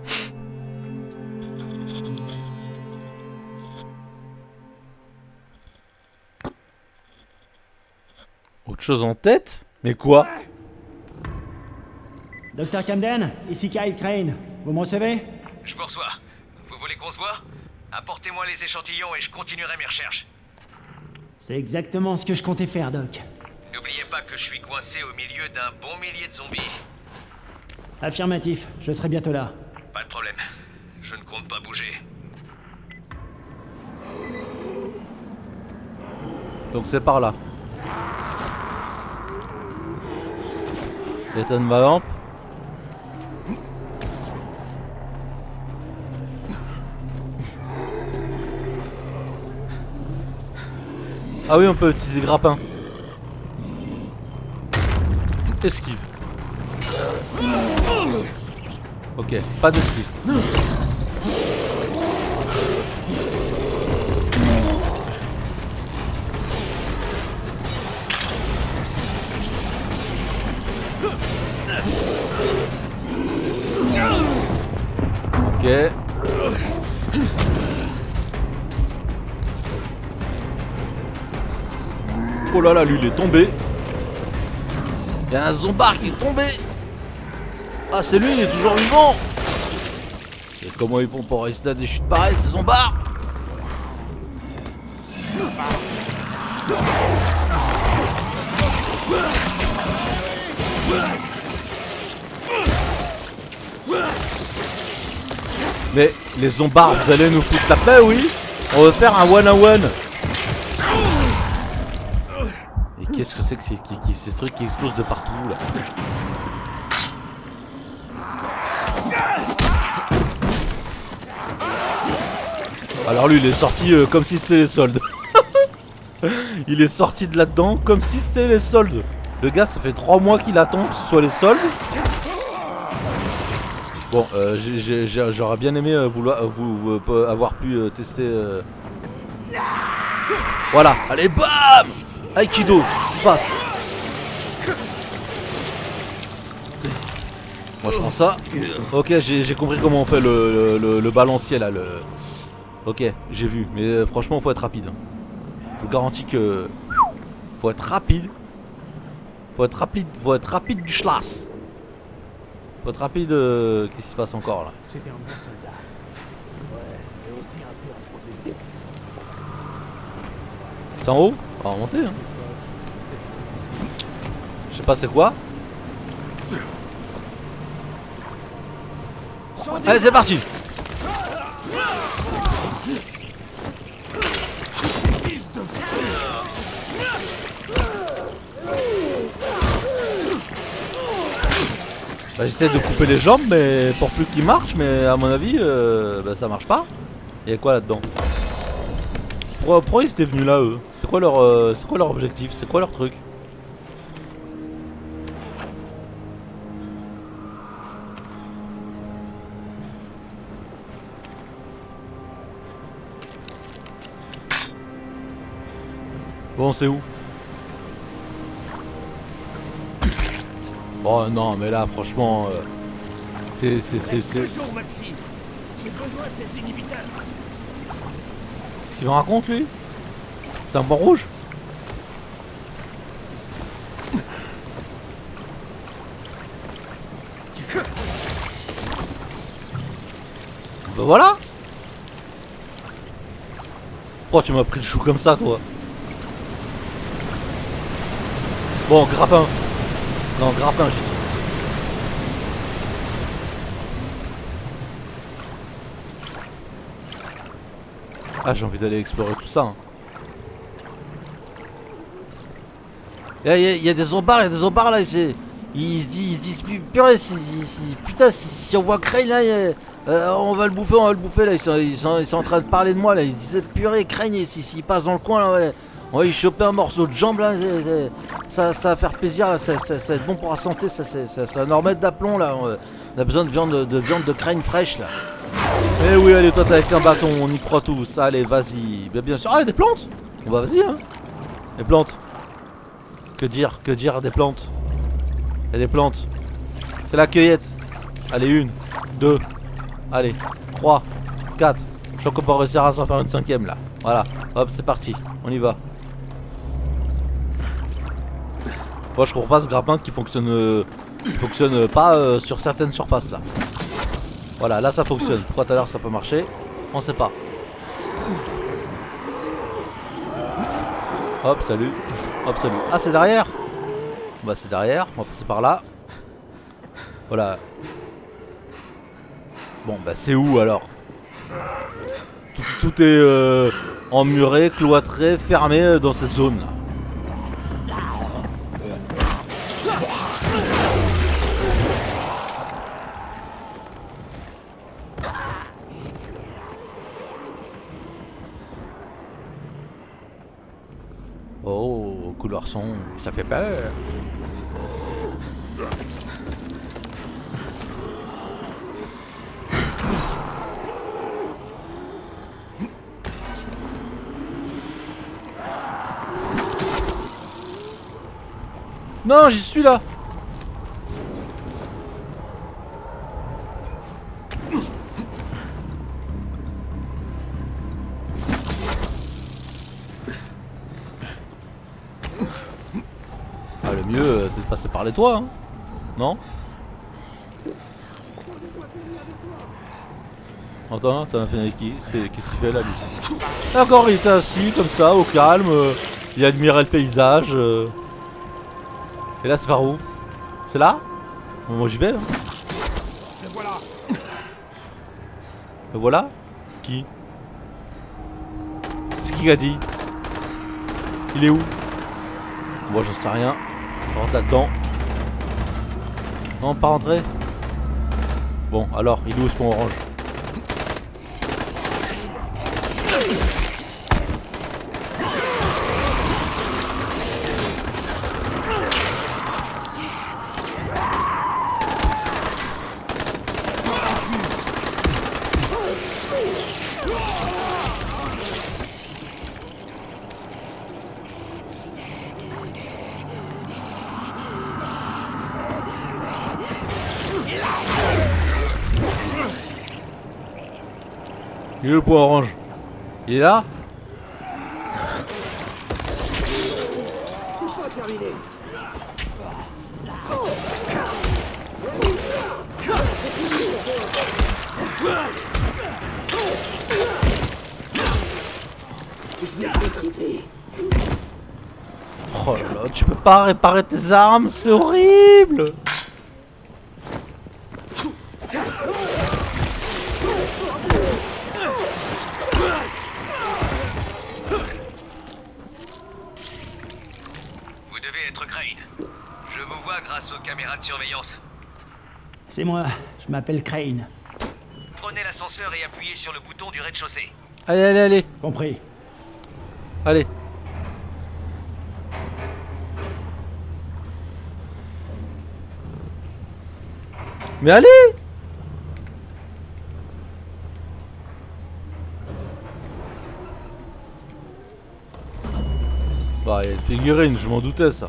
Autre chose en tête? Mais quoi? Docteur Camden, ici Kyle Crane. Vous me recevez? Je vous reçois. Vous voulez qu'on se voit? Apportez-moi les échantillons et je continuerai mes recherches. C'est exactement ce que je comptais faire, Doc. N'oubliez pas que je suis coincé au milieu d'un bon millier de zombies. Affirmatif, je serai bientôt là. Pas de problème. Je ne compte pas bouger. Donc c'est par là. Éteins ma lampe. Ah oui, on peut utiliser grappin. Esquive. Ok, pas d'esquive. Ok. Oh là là, lui il est tombé. Il y a un zombard qui est tombé. Ah c'est lui, il est toujours vivant. Et comment ils font pour résister à des chutes pareilles, ces zombards? Mais les zombards, vous allez nous foutre la paix, oui? On veut faire un one on one. Et qu'est-ce que c'est que c'est qui, qui, ces trucs qui explosent de partout là? Alors lui il est sorti euh, comme si c'était les soldes. Il est sorti de là-dedans comme si c'était les soldes. Le gars ça fait trois mois qu'il attend que ce soit les soldes. Bon, euh, j'aurais bien aimé euh, vouloir, vous, vous, vous, avoir pu euh, tester. Euh... Voilà, allez, bam! Aikido, passe? Moi je prends ça. Ok, j'ai compris comment on fait le, le, le, le balancier là. Le... Ok, j'ai vu. Mais euh, franchement, faut être rapide. Je vous garantis que faut être rapide. Faut être rapide. Faut être rapide du schlass. Faut être rapide. Euh... Qu'est-ce qui se passe encore là? C'était un bon soldat. Ouais, et aussi un peu un protéger. C'est en haut? On va remonter. Hein. Je sais pas c'est quoi. Allez, c'est parti. Bah, j'essaie de couper les jambes mais pour plus qu'ils marchent, mais à mon avis euh, bah, ça marche pas. Il y a quoi là-dedans? Pourquoi, pourquoi ils étaient venus là eux? C'est quoi leur euh, c'est quoi leur objectif? C'est quoi leur truc? Bon, c'est où? Oh non, mais là, franchement, euh, c'est c'est c'est c'est. J'ai besoin de ces inhibiteurs. Qu'est-ce qu'il me raconte lui? C'est un point rouge? Bah voilà. Pourquoi tu m'as pris le chou comme ça, toi? Bon, grappin. Non, grappin, j'ai dit. Ah, j'ai envie d'aller explorer tout ça. Hein. Il y, y, y a des zombards, il y a des zombards là. Ils se disent, disent, purée, si, si, putain, si, si on voit Crane là, euh, on va le bouffer, on va le bouffer là. Ils sont, ils sont, ils sont en train de parler de moi là. Ils se disaient, purée, Crane, s'il si, si passe dans le coin là, ouais. On va y choper un morceau de jambe là, c'est, c'est, ça, ça va faire plaisir, là, ça, ça, ça va être bon pour la santé, ça, ça, ça, ça va nous remettre d'aplomb là. On a besoin de viande de, de viande de crâne fraîche là. Eh oui, allez, toi t'es avec un bâton, on y croit tous. Allez, vas-y, bien, bien sûr. Ah, il y a des plantes. On va, vas-y, hein. Des plantes. Que dire, que dire des plantes. Il y a des plantes. C'est la cueillette. Allez, une, deux, allez, trois, quatre. Je crois qu'on peut réussir à s'en faire une cinquième là. Voilà, hop, c'est parti, on y va. Moi je comprends pas ce grappin qui fonctionne euh, qui fonctionne pas euh, sur certaines surfaces là. Voilà, là ça fonctionne. Pourquoi tout à l'heure ça peut marcher? On sait pas. Hop, salut. Hop, salut. Ah, c'est derrière? Bah c'est derrière, on va passer par là. Voilà. Bon bah c'est où alors? Tout, tout est euh, emmuré, cloîtré, fermé dans cette zone là. Oh, couleur sombre, ça fait peur. Non, j'y suis là. Ah, le mieux, c'est de passer par les toits, hein. Non? Attends, t'as un fait avec qui? Qu'est-ce qu'il fait là, lui? D'accord, il était assis comme ça, au calme. Euh, il admirait le paysage. Euh. Et là, c'est par où? C'est là? Bon, moi, j'y vais. Hein. Le voilà. Le voilà? Qui? C'est qui qui a dit? Il est où? Moi, j'en sais rien. Je rentre là-dedans. Non, pas rentrer. Bon, alors, il est où ce pont orange? Il est le point orange. Il est là? C'est pas terminé. Je vais te détriper. Oh là là, tu peux pas réparer tes armes, c'est horrible. Vous devez être Crane. Je vous vois grâce aux caméras de surveillance. C'est moi, je m'appelle Crane. Prenez l'ascenseur et appuyez sur le bouton du rez-de-chaussée. Allez, allez, allez. Compris. Allez. Mais allez! Bah, il y a une figurine, je m'en doutais ça.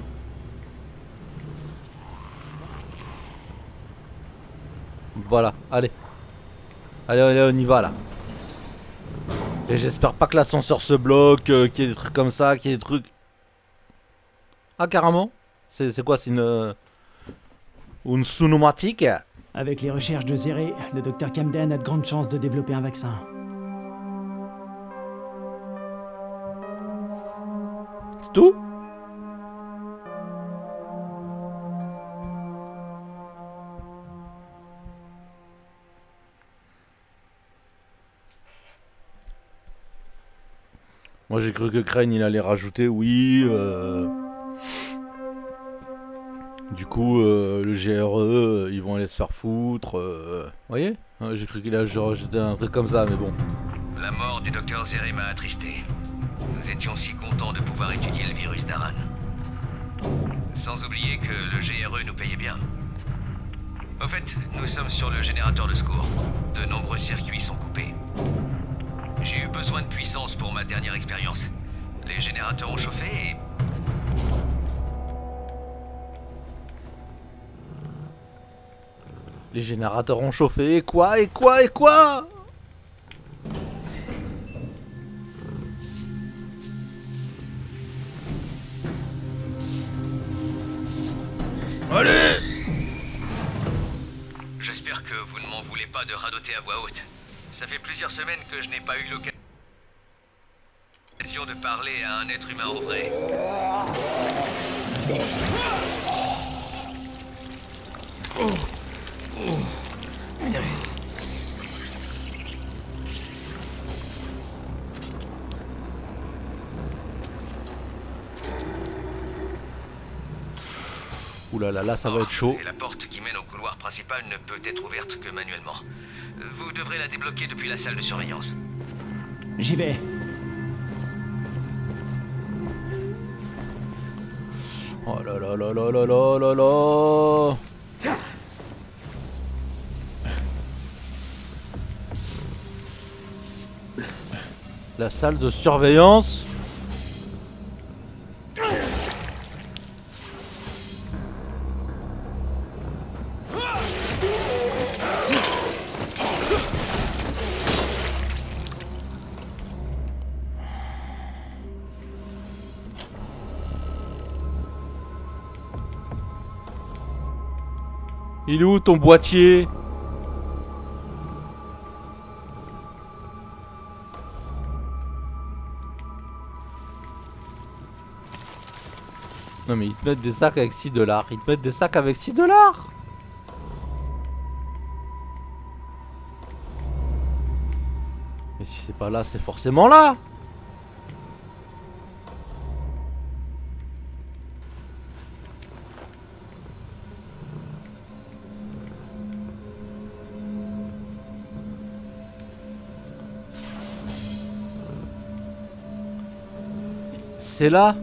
Voilà, allez. Allez, allez, on y va là. Et j'espère pas que l'ascenseur se bloque, euh, qu'il y ait des trucs comme ça, qu'il y ait des trucs... Ah, carrément? C'est quoi, c'est une... Euh, une sonomatique? Avec les recherches de Zéré, le docteur Camden a de grandes chances de développer un vaccin. C'est tout? Moi j'ai cru que Crane il allait rajouter oui euh... Du coup euh, le G R E ils vont aller se faire foutre euh... Vous voyez hein, j'ai cru qu'il allait rajouter un truc comme ça mais bon. La mort du docteur Zéré m'a attristé. Nous étions si contents de pouvoir étudier le virus d'Aran. Sans oublier que le G R E nous payait bien. Au fait, nous sommes sur le générateur de secours. De nombreux circuits sont coupés. J'ai eu besoin de puissance pour ma dernière expérience. Les générateurs ont chauffé et... Les générateurs ont chauffé et quoi et quoi et quoi? Allez! J'espère que vous ne m'en voulez pas de radoter à voix haute. Ça fait plusieurs semaines que je n'ai pas eu l'occasion de parler à un être humain au vrai. Ouh là là, là ça va être chaud. Et la porte qui mène au couloir principal ne peut être ouverte que manuellement. Vous devrez la débloquer depuis la salle de surveillance. J'y vais. Oh là là là là là là là là. La salle de surveillance. Il est où ton boîtier? Non mais ils te mettent des sacs avec six dollars. Ils te mettent des sacs avec six dollars. Mais si c'est pas là, c'est forcément là. C'est là.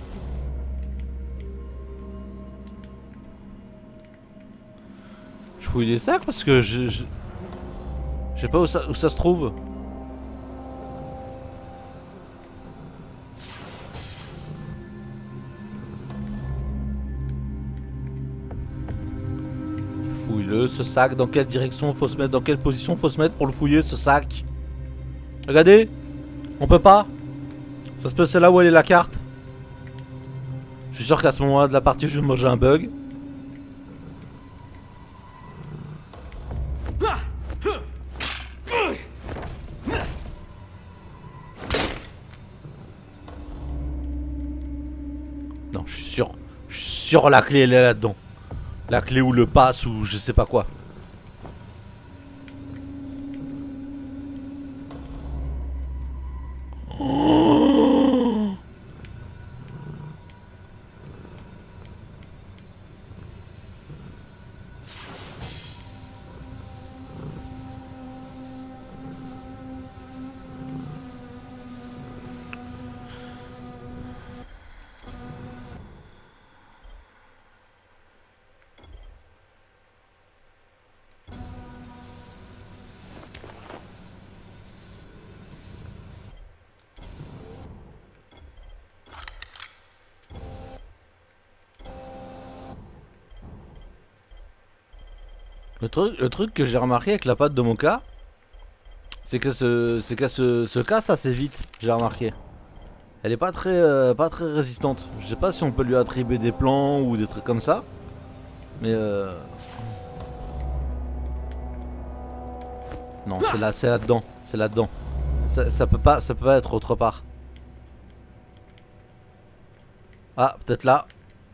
Je fouille les sacs parce que je... Je, je sais pas où ça, où ça se trouve. Fouille-le, ce sac. Dans quelle direction faut se mettre? Dans quelle position faut se mettre pour le fouiller, ce sac? Regardez. On peut pas. Ça se peut, c'est là où elle est la carte. Je suis sûr qu'à ce moment-là de la partie, je vais manger un bug. Non, je suis sûr. Je suis sûr la clé, elle est là-dedans. La clé ou le passe ou je sais pas quoi. Oh. Le truc, le truc que j'ai remarqué avec la patte de mon cas, c'est que ce, c'est qu'elle se, se casse assez vite. J'ai remarqué. Elle est pas très, euh, pas très résistante. Je sais pas si on peut lui attribuer des plans ou des trucs comme ça, mais euh... non, c'est là, c'est là-dedans, c'est là-dedans. Ça, ça peut pas, ça peut pas être autre part. Ah, peut-être là.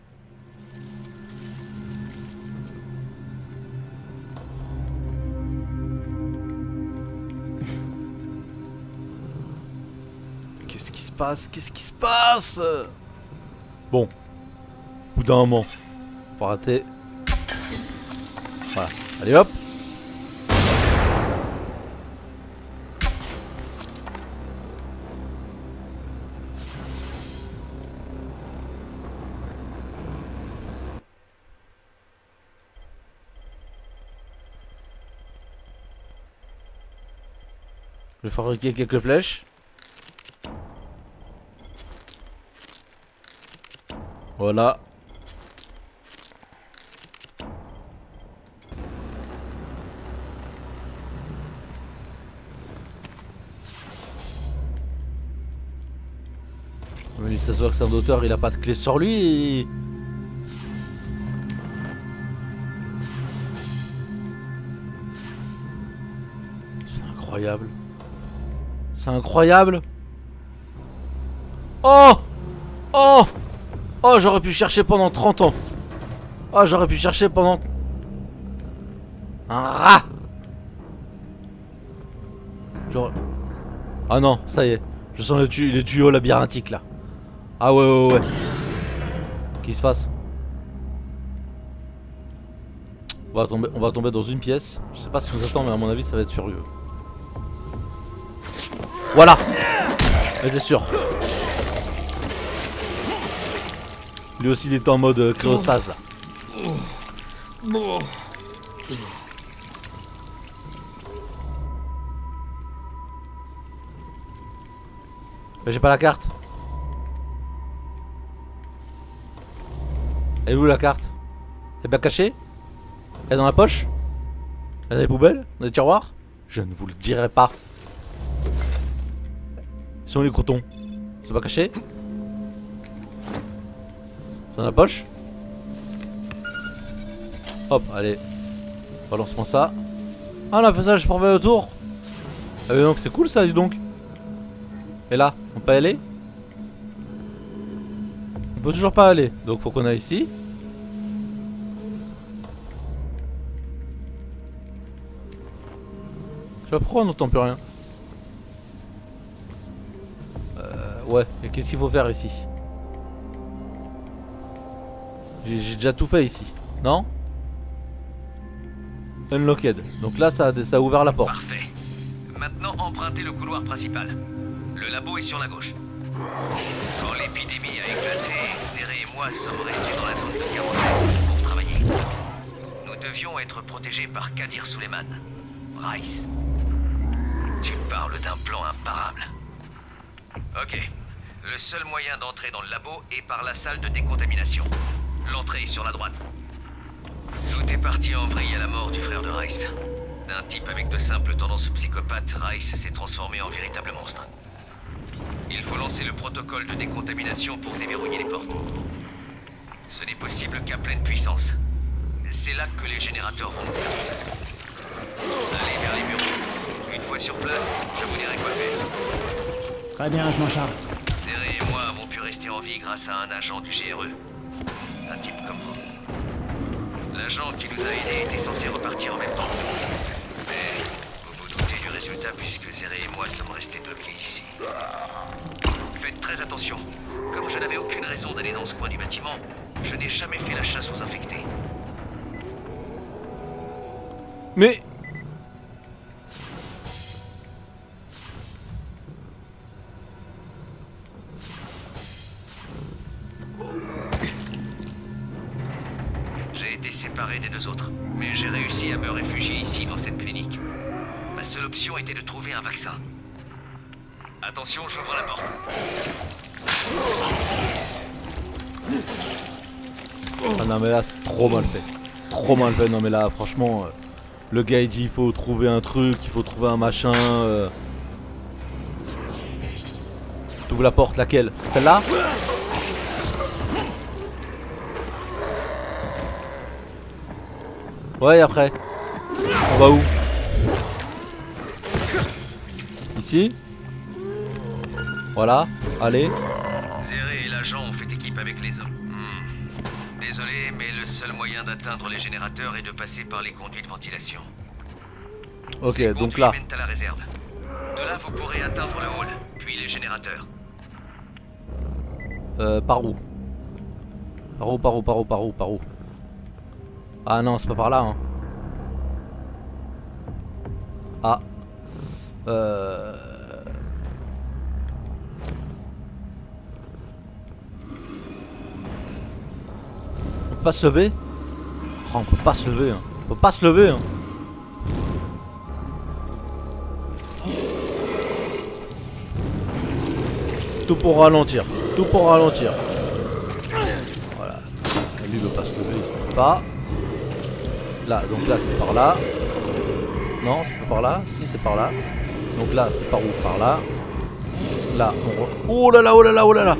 Qu'est-ce qui se passe? Qu'est-ce qui se passe? Bon. Au bout d'un moment. Faut rater. Voilà. Allez hop. Je vais fabriquer quelques flèches. Voilà. Mais ça se voit que c'est un auteur, il a pas de clé sur lui. Et... c'est incroyable. C'est incroyable. Oh! Oh! Oh, j'aurais pu chercher pendant trente ans. Oh, j'aurais pu chercher pendant... un rat. Genre... ah non, ça y est. Je sens le tu les tuyaux labyrinthiques là. Ah ouais, ouais, ouais. Qu'est-ce qui se passe? On va tomber, on va tomber dans une pièce. Je sais pas ce qui nous attend, mais à mon avis, ça va être furieux. Voilà. J'étais sûr. Lui aussi il était en mode euh, cryostase là. Mais j'ai pas la carte. Elle est où la carte? Elle est bien cachée? Elle est dans la poche? Elle est dans les poubelles? Dans les tiroirs? Je ne vous le dirai pas. Ils sont où les croutons? C'est pas caché? Dans la poche. Hop, allez. Balance-moi ça. Ah, on a fait ça, je peux revenir autour. Ah, mais donc c'est cool ça, dis donc. Et là, on peut aller? On peut toujours pas aller. Donc faut qu'on aille ici. Je sais pas pourquoi on n'entend plus rien. Euh, ouais, et qu'est-ce qu'il faut faire ici? J'ai déjà tout fait ici, non? Unlocked. Donc là, ça a, ça a ouvert la porte. Parfait. Maintenant, empruntez le couloir principal. Le labo est sur la gauche. Quand l'épidémie a éclaté, Zéré et moi sommes restés dans la zone de quarantaine pour travailler. Nous devions allons être protégés par Kadir Suleiman. Rice. Tu parles d'un plan imparable. Ok. Le seul moyen d'entrer dans le labo est par la salle de décontamination. L'entrée est sur la droite. Tout est parti en vrille à la mort du frère de Rice. D'un type avec de simples tendances psychopathes, Rice s'est transformé en véritable monstre. Il faut lancer le protocole de décontamination pour déverrouiller les portes. Ce n'est possible qu'à pleine puissance. C'est là que les générateurs vont nous servir. Allez vers les bureaux. Une fois sur place, je vous dirai quoi faire. Très bien, je m'en charge. Zéré et moi avons pu rester en vie grâce à un agent du G R E. Un type comme vous. L'agent qui nous a aidés était censé repartir en même temps. Mais vous vous doutez du résultat puisque Zéré et moi sommes restés bloqués ici. Faites très attention. Comme je n'avais aucune raison d'aller dans ce coin du bâtiment, je n'ai jamais fait la chasse aux infectés. Mais... J'ai été séparé des deux autres, mais j'ai réussi à me réfugier ici dans cette clinique. Ma seule option était de trouver un vaccin. Attention, j'ouvre la porte. Ah non mais là c'est trop mal fait. C'est trop mal fait, non mais là franchement... Euh, le gars il dit il faut trouver un truc, il faut trouver un machin... Euh... T'ouvres la porte, laquelle? Celle-là? Ouais, après. On va où? Ici? Voilà, allez. Zéré et l'agent ont fait équipe avec les hommes. Hmm. Désolé, mais le seul moyen d'atteindre les générateurs est de passer par les conduits de ventilation. Ok, Ces donc conduits là. mènent à la réserve. De là, vous pourrez atteindre le hall, puis les générateurs. Euh, par où? Par où, par où, par où, par où, par où? Ah non, c'est pas par là, hein. Ah. Euh... On peut pas se lever? Oh, on peut pas se lever, hein. On peut pas se lever, hein. Tout pour ralentir. Tout pour ralentir. Voilà. Lui veut pas se lever, il se lève pas. Là, donc là c'est par là. Non, c'est pas par là. Si, c'est par là. Donc là, c'est par où? Par là. Là, on re... Oh là là, oh là là, oh là là.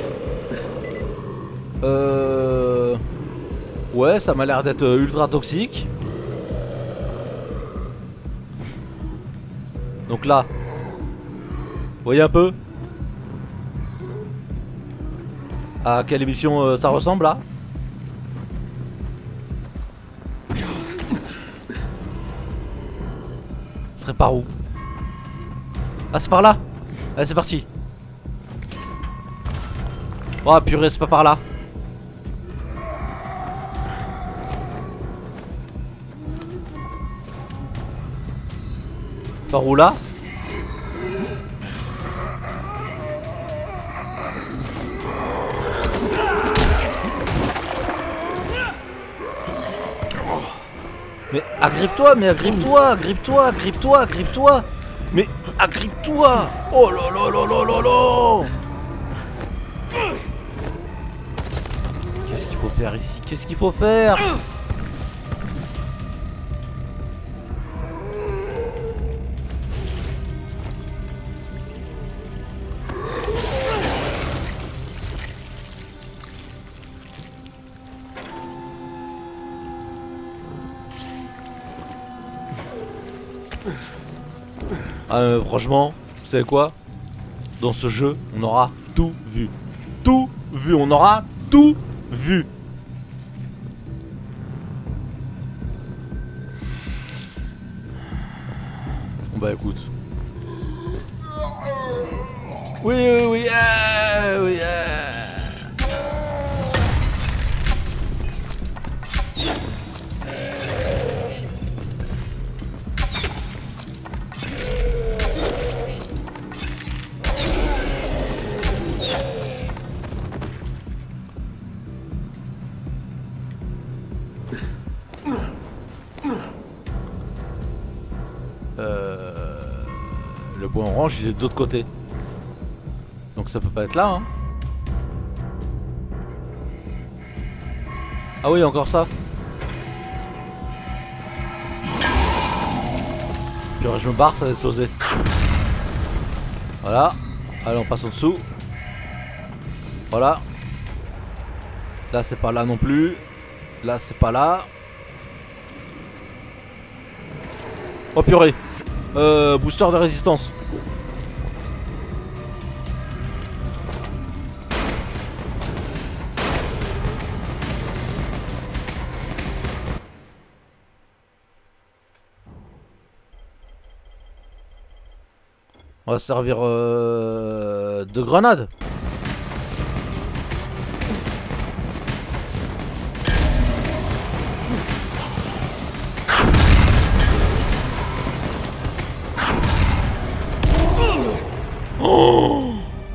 Euh... Ouais, ça m'a l'air d'être ultra toxique. Donc là. Vous voyez un peu à quelle émission euh, ça ressemble là? Ce serait par où? Ah, c'est par là. Allez, c'est parti. Oh purée, c'est pas par là. Par où là? Mais agrippe-toi, mais agrippe-toi, agrippe-toi, agrippe-toi, agrippe-toi. Mais agrippe-toi. Oh là là là là là là. Qu'est-ce qu'il faut faire ici? Qu'est-ce qu'il faut faire? Ah euh, franchement, vous savez quoi? Dans ce jeu, on aura tout vu. Tout vu, on aura tout vu. Bon bah écoute. Oui, oui, oui, ah, oui, ah. point orange il est de l'autre côté. Donc ça peut pas être là hein. Ah oui encore ça. Puis je me barre, ça va exploser. Voilà. Allez on passe en dessous. Voilà. Là c'est pas là non plus. Là c'est pas là. Oh purée. Euh, booster de résistance. On va servir euh, de grenade. Oh!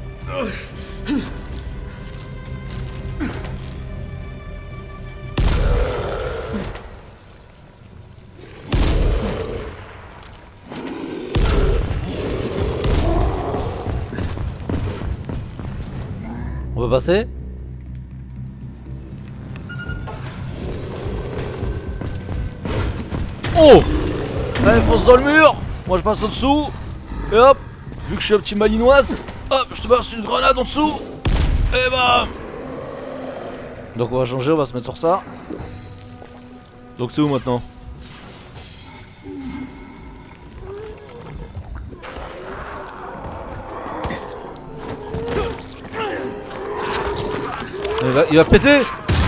On peut passer? Oh! Allez, fonce dans le mur! Moi je passe en dessous. Et hop! Vu que je suis un petit malinoise, hop, je te balance une grenade en dessous. Et bam! Donc on va changer, on va se mettre sur ça. Donc c'est où maintenant? Il va, il va péter!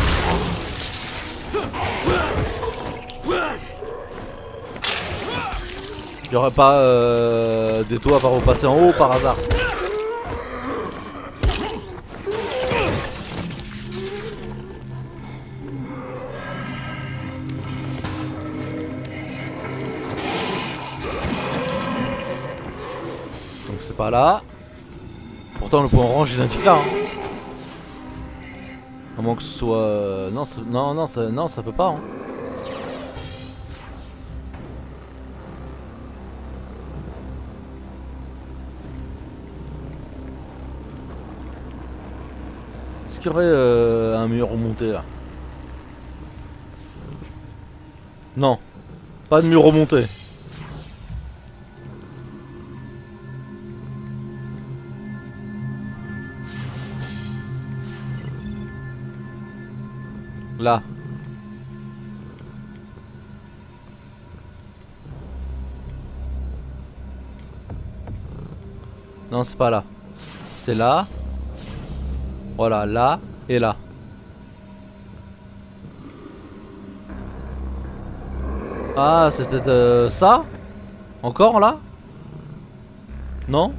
Il n'y aurait pas euh, des toits par repasser en haut par hasard. Donc c'est pas là. Pourtant le point orange il indique là. Hein. À moins que ce soit... Euh, non, non, non, ça, non, ça peut pas. Hein. Est-ce qu'il y aurait euh, un mur remonté là? Non, pas de mur remonté. Là. Non, c'est pas là. C'est là. Voilà, là et là. Ah, c'était euh, ça? Encore là? Non?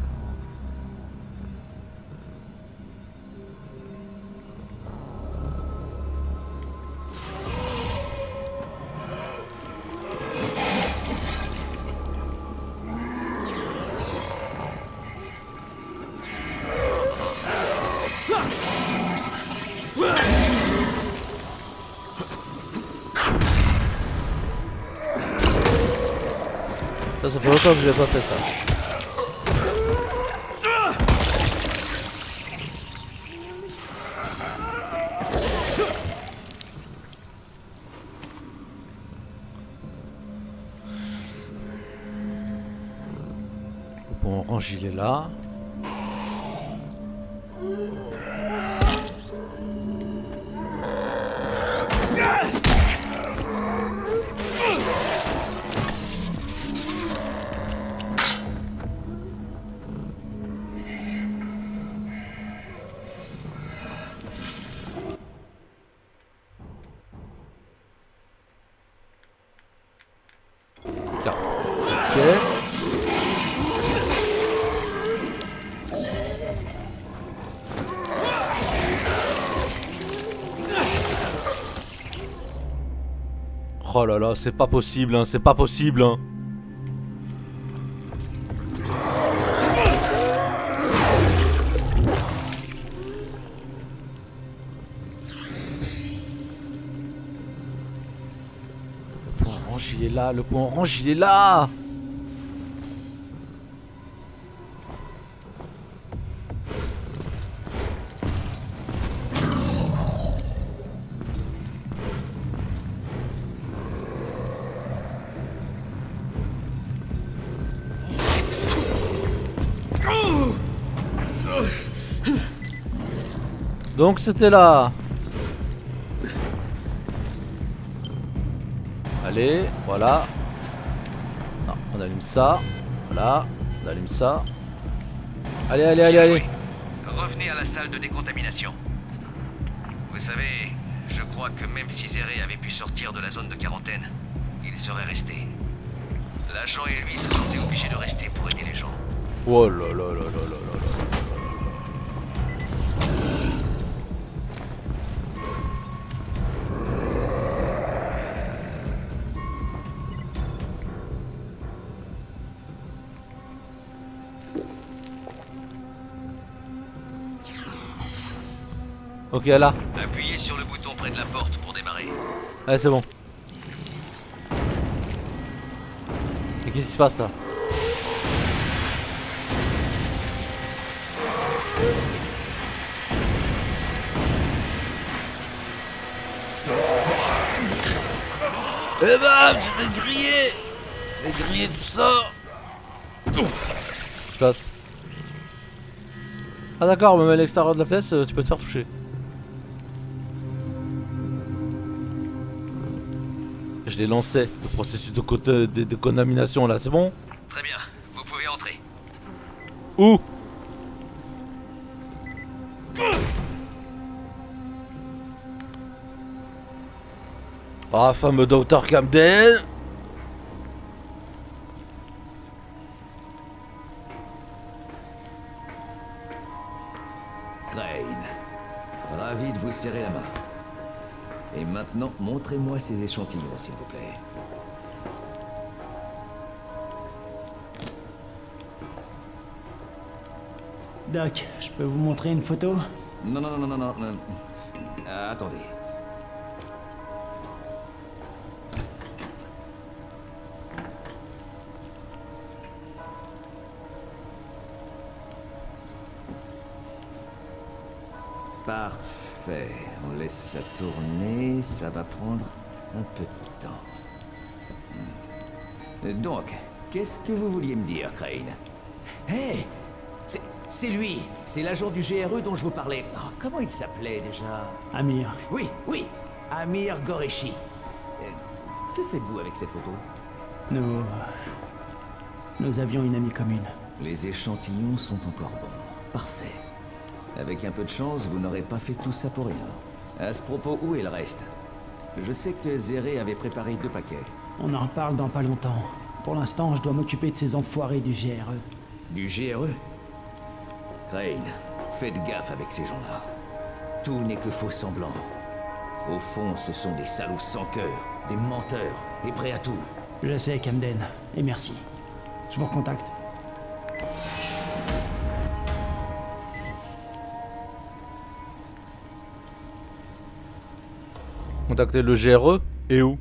Ça, ça fait longtemps que j'ai pas fait ça. Le point orange il est là. Oh là là, c'est pas possible, hein, c'est pas possible. Hein. Le point orange il est là, le point orange il est là. Donc c'était là. Allez, voilà. Non, on allume ça. Voilà, on allume ça. Allez, allez, allez, allez. Revenez à la salle de décontamination. Vous savez, je crois que même si Zéré avait pu sortir de la zone de quarantaine, il serait resté. L'agent et lui se sentaient obligés de rester pour aider les gens. Oh là là là là là là là. Ok, là. Appuyez sur le bouton près de la porte pour démarrer. Allez, c'est bon. Et qu'est-ce qui se passe là? Eh ben, je vais griller. Je vais griller tout ça. Qu'est-ce qui se passe? Ah d'accord, même à l'extérieur de la pièce, tu peux te faire toucher. Je l'ai lancé, le processus de, de, de, de contamination là, c'est bon? Très bien, vous pouvez entrer. Où? Ah, fameux docteur Camden. Crane, ravi de vous serrer la main. Et maintenant, montrez-moi ces échantillons, s'il vous plaît. Doc, je peux vous montrer une photo? Non, non, non, non, non, non. Euh, attendez. Parfait. On laisse ça tourner. Ça va prendre un peu de temps. Hmm. Donc, qu'est-ce que vous vouliez me dire, Crane? Hé! C'est... C'est lui! C'est l'agent du G R E dont je vous parlais. Oh, comment il s'appelait déjà? Amir. Oui, oui! Amir Goreshi. Euh, que faites-vous avec cette photo? Nous... Nous avions une amie commune. Les échantillons sont encore bons. Parfait. Avec un peu de chance, vous n'aurez pas fait tout ça pour rien. À ce propos, où est le reste? Je sais que Zéré avait préparé deux paquets. On en reparle dans pas longtemps. Pour l'instant, je dois m'occuper de ces enfoirés du G R E. Du G R E? Crane, faites gaffe avec ces gens-là. Tout n'est que faux semblant. Au fond, ce sont des salauds sans cœur, des menteurs, et prêts à tout. Je sais, Camden, et merci. Je vous recontacte. Contacter le G R E et où?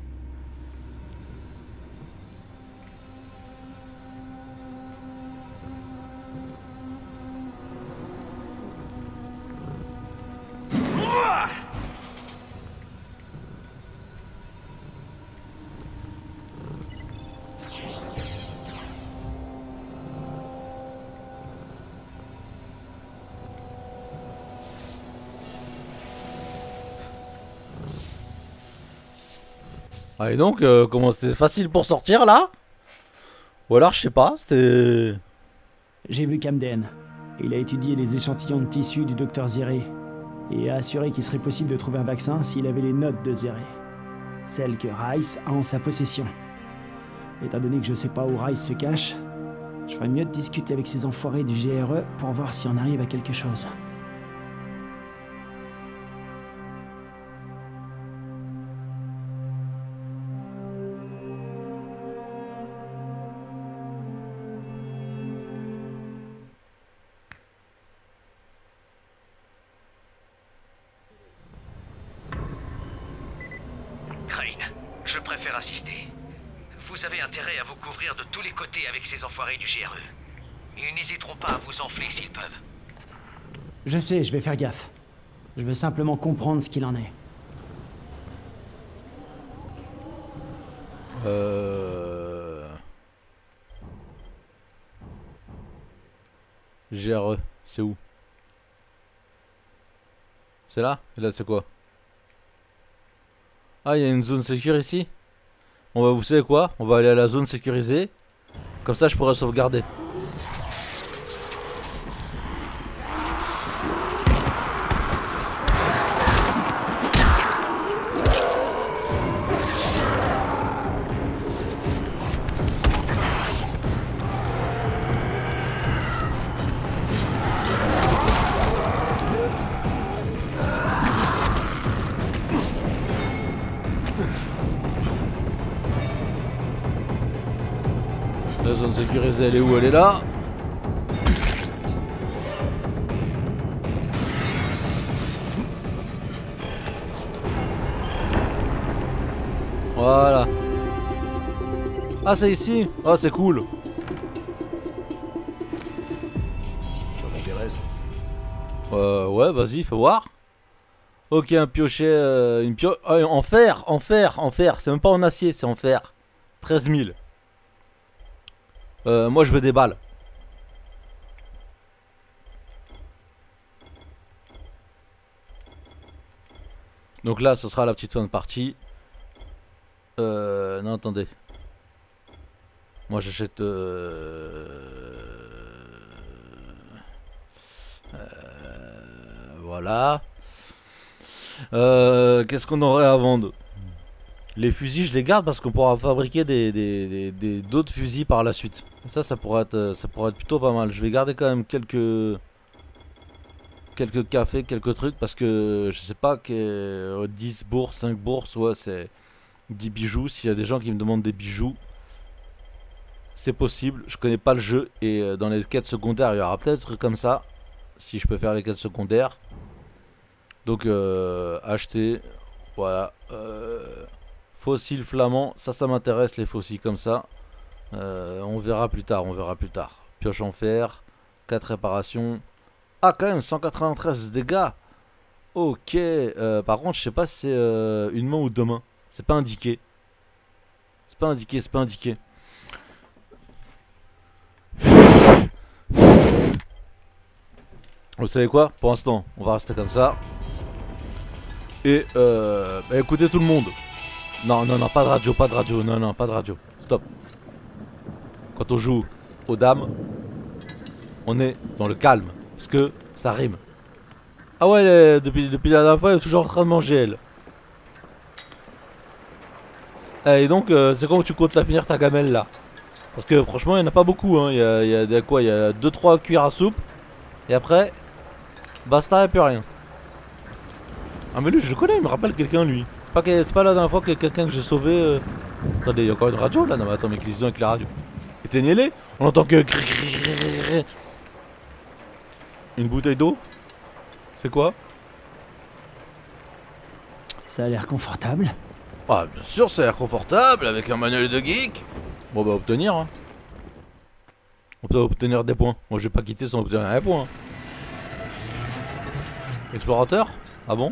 Ah et donc, euh, comment c'était facile pour sortir là? Ou alors je sais pas, c'était... J'ai vu Camden. Il a étudié les échantillons de tissu du docteur Zéré et a assuré qu'il serait possible de trouver un vaccin s'il avait les notes de Zéré. Celles que Rice a en sa possession. Étant donné que je sais pas où Rice se cache, je ferais mieux de discuter avec ces enfoirés du G R E pour voir si on arrive à quelque chose. Crane, je préfère insister. Vous avez intérêt à vous couvrir de tous les côtés avec ces enfoirés du G R E. Ils n'hésiteront pas à vous enfler s'ils peuvent. Je sais, je vais faire gaffe. Je veux simplement comprendre ce qu'il en est. Euh... G R E, c'est où? C'est là? Et là c'est quoi? Ah, il y a une zone sécure ici. On va, vous savez quoi? On va aller à la zone sécurisée. Comme ça je pourrais sauvegarder. La zone sécurisée, elle est où? Elle est là. Voilà. Ah, c'est ici. Ah, c'est cool. Ça t'intéresse? Euh, ouais, vas-y, fais voir. Ok, un piocher, euh, une pio... ah, en fer, en fer, en fer. C'est même pas en acier, c'est en fer. treize mille. Euh, moi je veux des balles. Donc là ce sera la petite fin de partie. Euh, non attendez. Moi j'achète euh... Euh... Voilà. euh, Qu'est-ce qu'on aurait à vendre? Les fusils je les garde parce qu'on pourra fabriquer des, des, des, des, d'autres fusils par la suite. Ça ça pourrait être ça pourrait être plutôt pas mal. Je vais garder quand même quelques quelques cafés, quelques trucs parce que je sais pas que dix bourses, cinq bourses, ouais c'est dix bijoux. S'il y a des gens qui me demandent des bijoux, c'est possible. Je connais pas le jeu et dans les quêtes secondaires il y aura peut-être des trucs comme ça si je peux faire les quêtes secondaires. Donc euh, acheter, voilà. Euh, Fossiles flamands, ça ça m'intéresse les fossiles comme ça. euh, On verra plus tard, on verra plus tard. Pioche en fer, quatre réparations. Ah quand même cent quatre-vingt-treize dégâts. Ok, euh, par contre je sais pas si c'est euh, une main ou deux mains. C'est pas indiqué. C'est pas indiqué, c'est pas indiqué. Vous savez quoi? Pour l'instant on va rester comme ça. Et euh, bah, écoutez tout le monde. Non, non, non, pas de radio, pas de radio, non, non, pas de radio. Stop. Quand on joue aux dames, on est dans le calme. Parce que ça rime. Ah ouais, elle, depuis, depuis la dernière fois, elle est toujours en train de manger, elle. Et donc, euh, c'est quand tu comptes la finir ta gamelle, là? Parce que franchement, il n'y en a pas beaucoup, hein. Il y a, il y a, il y a quoi? Il y a deux trois cuillères à soupe. Et après, basta et plus rien. Ah mais lui, je le connais, il me rappelle quelqu'un, lui. C'est pas la dernière fois que quelqu'un que j'ai sauvé. Euh... Attendez, il y a encore une radio là? Non mais attends, mais qu'est-ce avec la radio? Éteignez-les. On entend que. Une bouteille d'eau? C'est quoi? Ça a l'air confortable. Ah bien sûr, ça a l'air confortable avec un manuel de geek. Bon bah obtenir hein. On peut obtenir des points. Moi je vais pas quitter sans obtenir un point. Explorateur? Ah bon?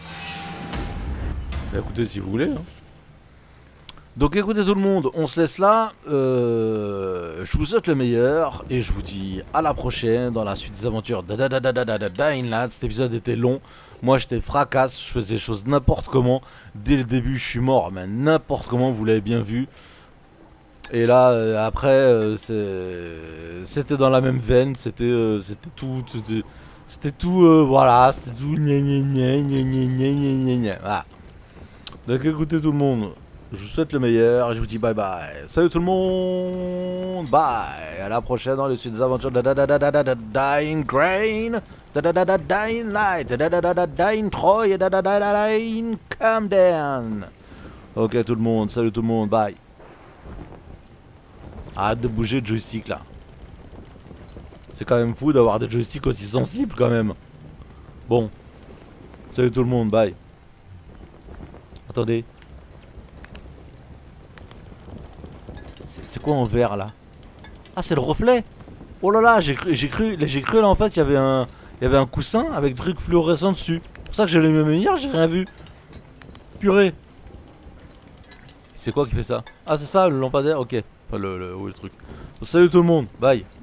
Bah écoutez si vous voulez hein. Donc écoutez tout le monde, on se laisse là. euh, Je vous souhaite le meilleur et je vous dis à la prochaine dans la suite des aventures de Dying Light. Cet épisode était long, moi j'étais fracasse, je faisais les choses n'importe comment. Dès le début je suis mort, mais n'importe comment, vous l'avez bien vu. Et là euh, après euh, c'était dans la même veine, c'était euh, c'était tout, c'était tout, euh, voilà, c'était tout gna gna gna gna gna gna gna gna. Voilà. Donc écoutez tout le monde, je vous souhaite le meilleur et je vous dis bye bye. Salut tout le monde, bye. À la prochaine dans les suites des aventures de Dying Grain, Dying Light, Dying Troy et Dying Camden. Ok tout le monde, salut tout le monde, bye. Arrête de bouger le joystick là. C'est quand même fou d'avoir des joysticks aussi sensibles quand même. Bon, salut tout le monde, bye. Attendez. C'est quoi en vert là? Ah c'est le reflet. Oh là là, j'ai cru, j'ai cru, j'ai cru là en fait il y avait un, il y avait un coussin avec des trucs fluorescents dessus. C'est pour ça que j'allais me dire, j'ai rien vu. Purée. C'est quoi qui fait ça? Ah c'est ça le lampadaire, ok. Enfin le, le, oui, le truc. Donc, salut tout le monde, bye.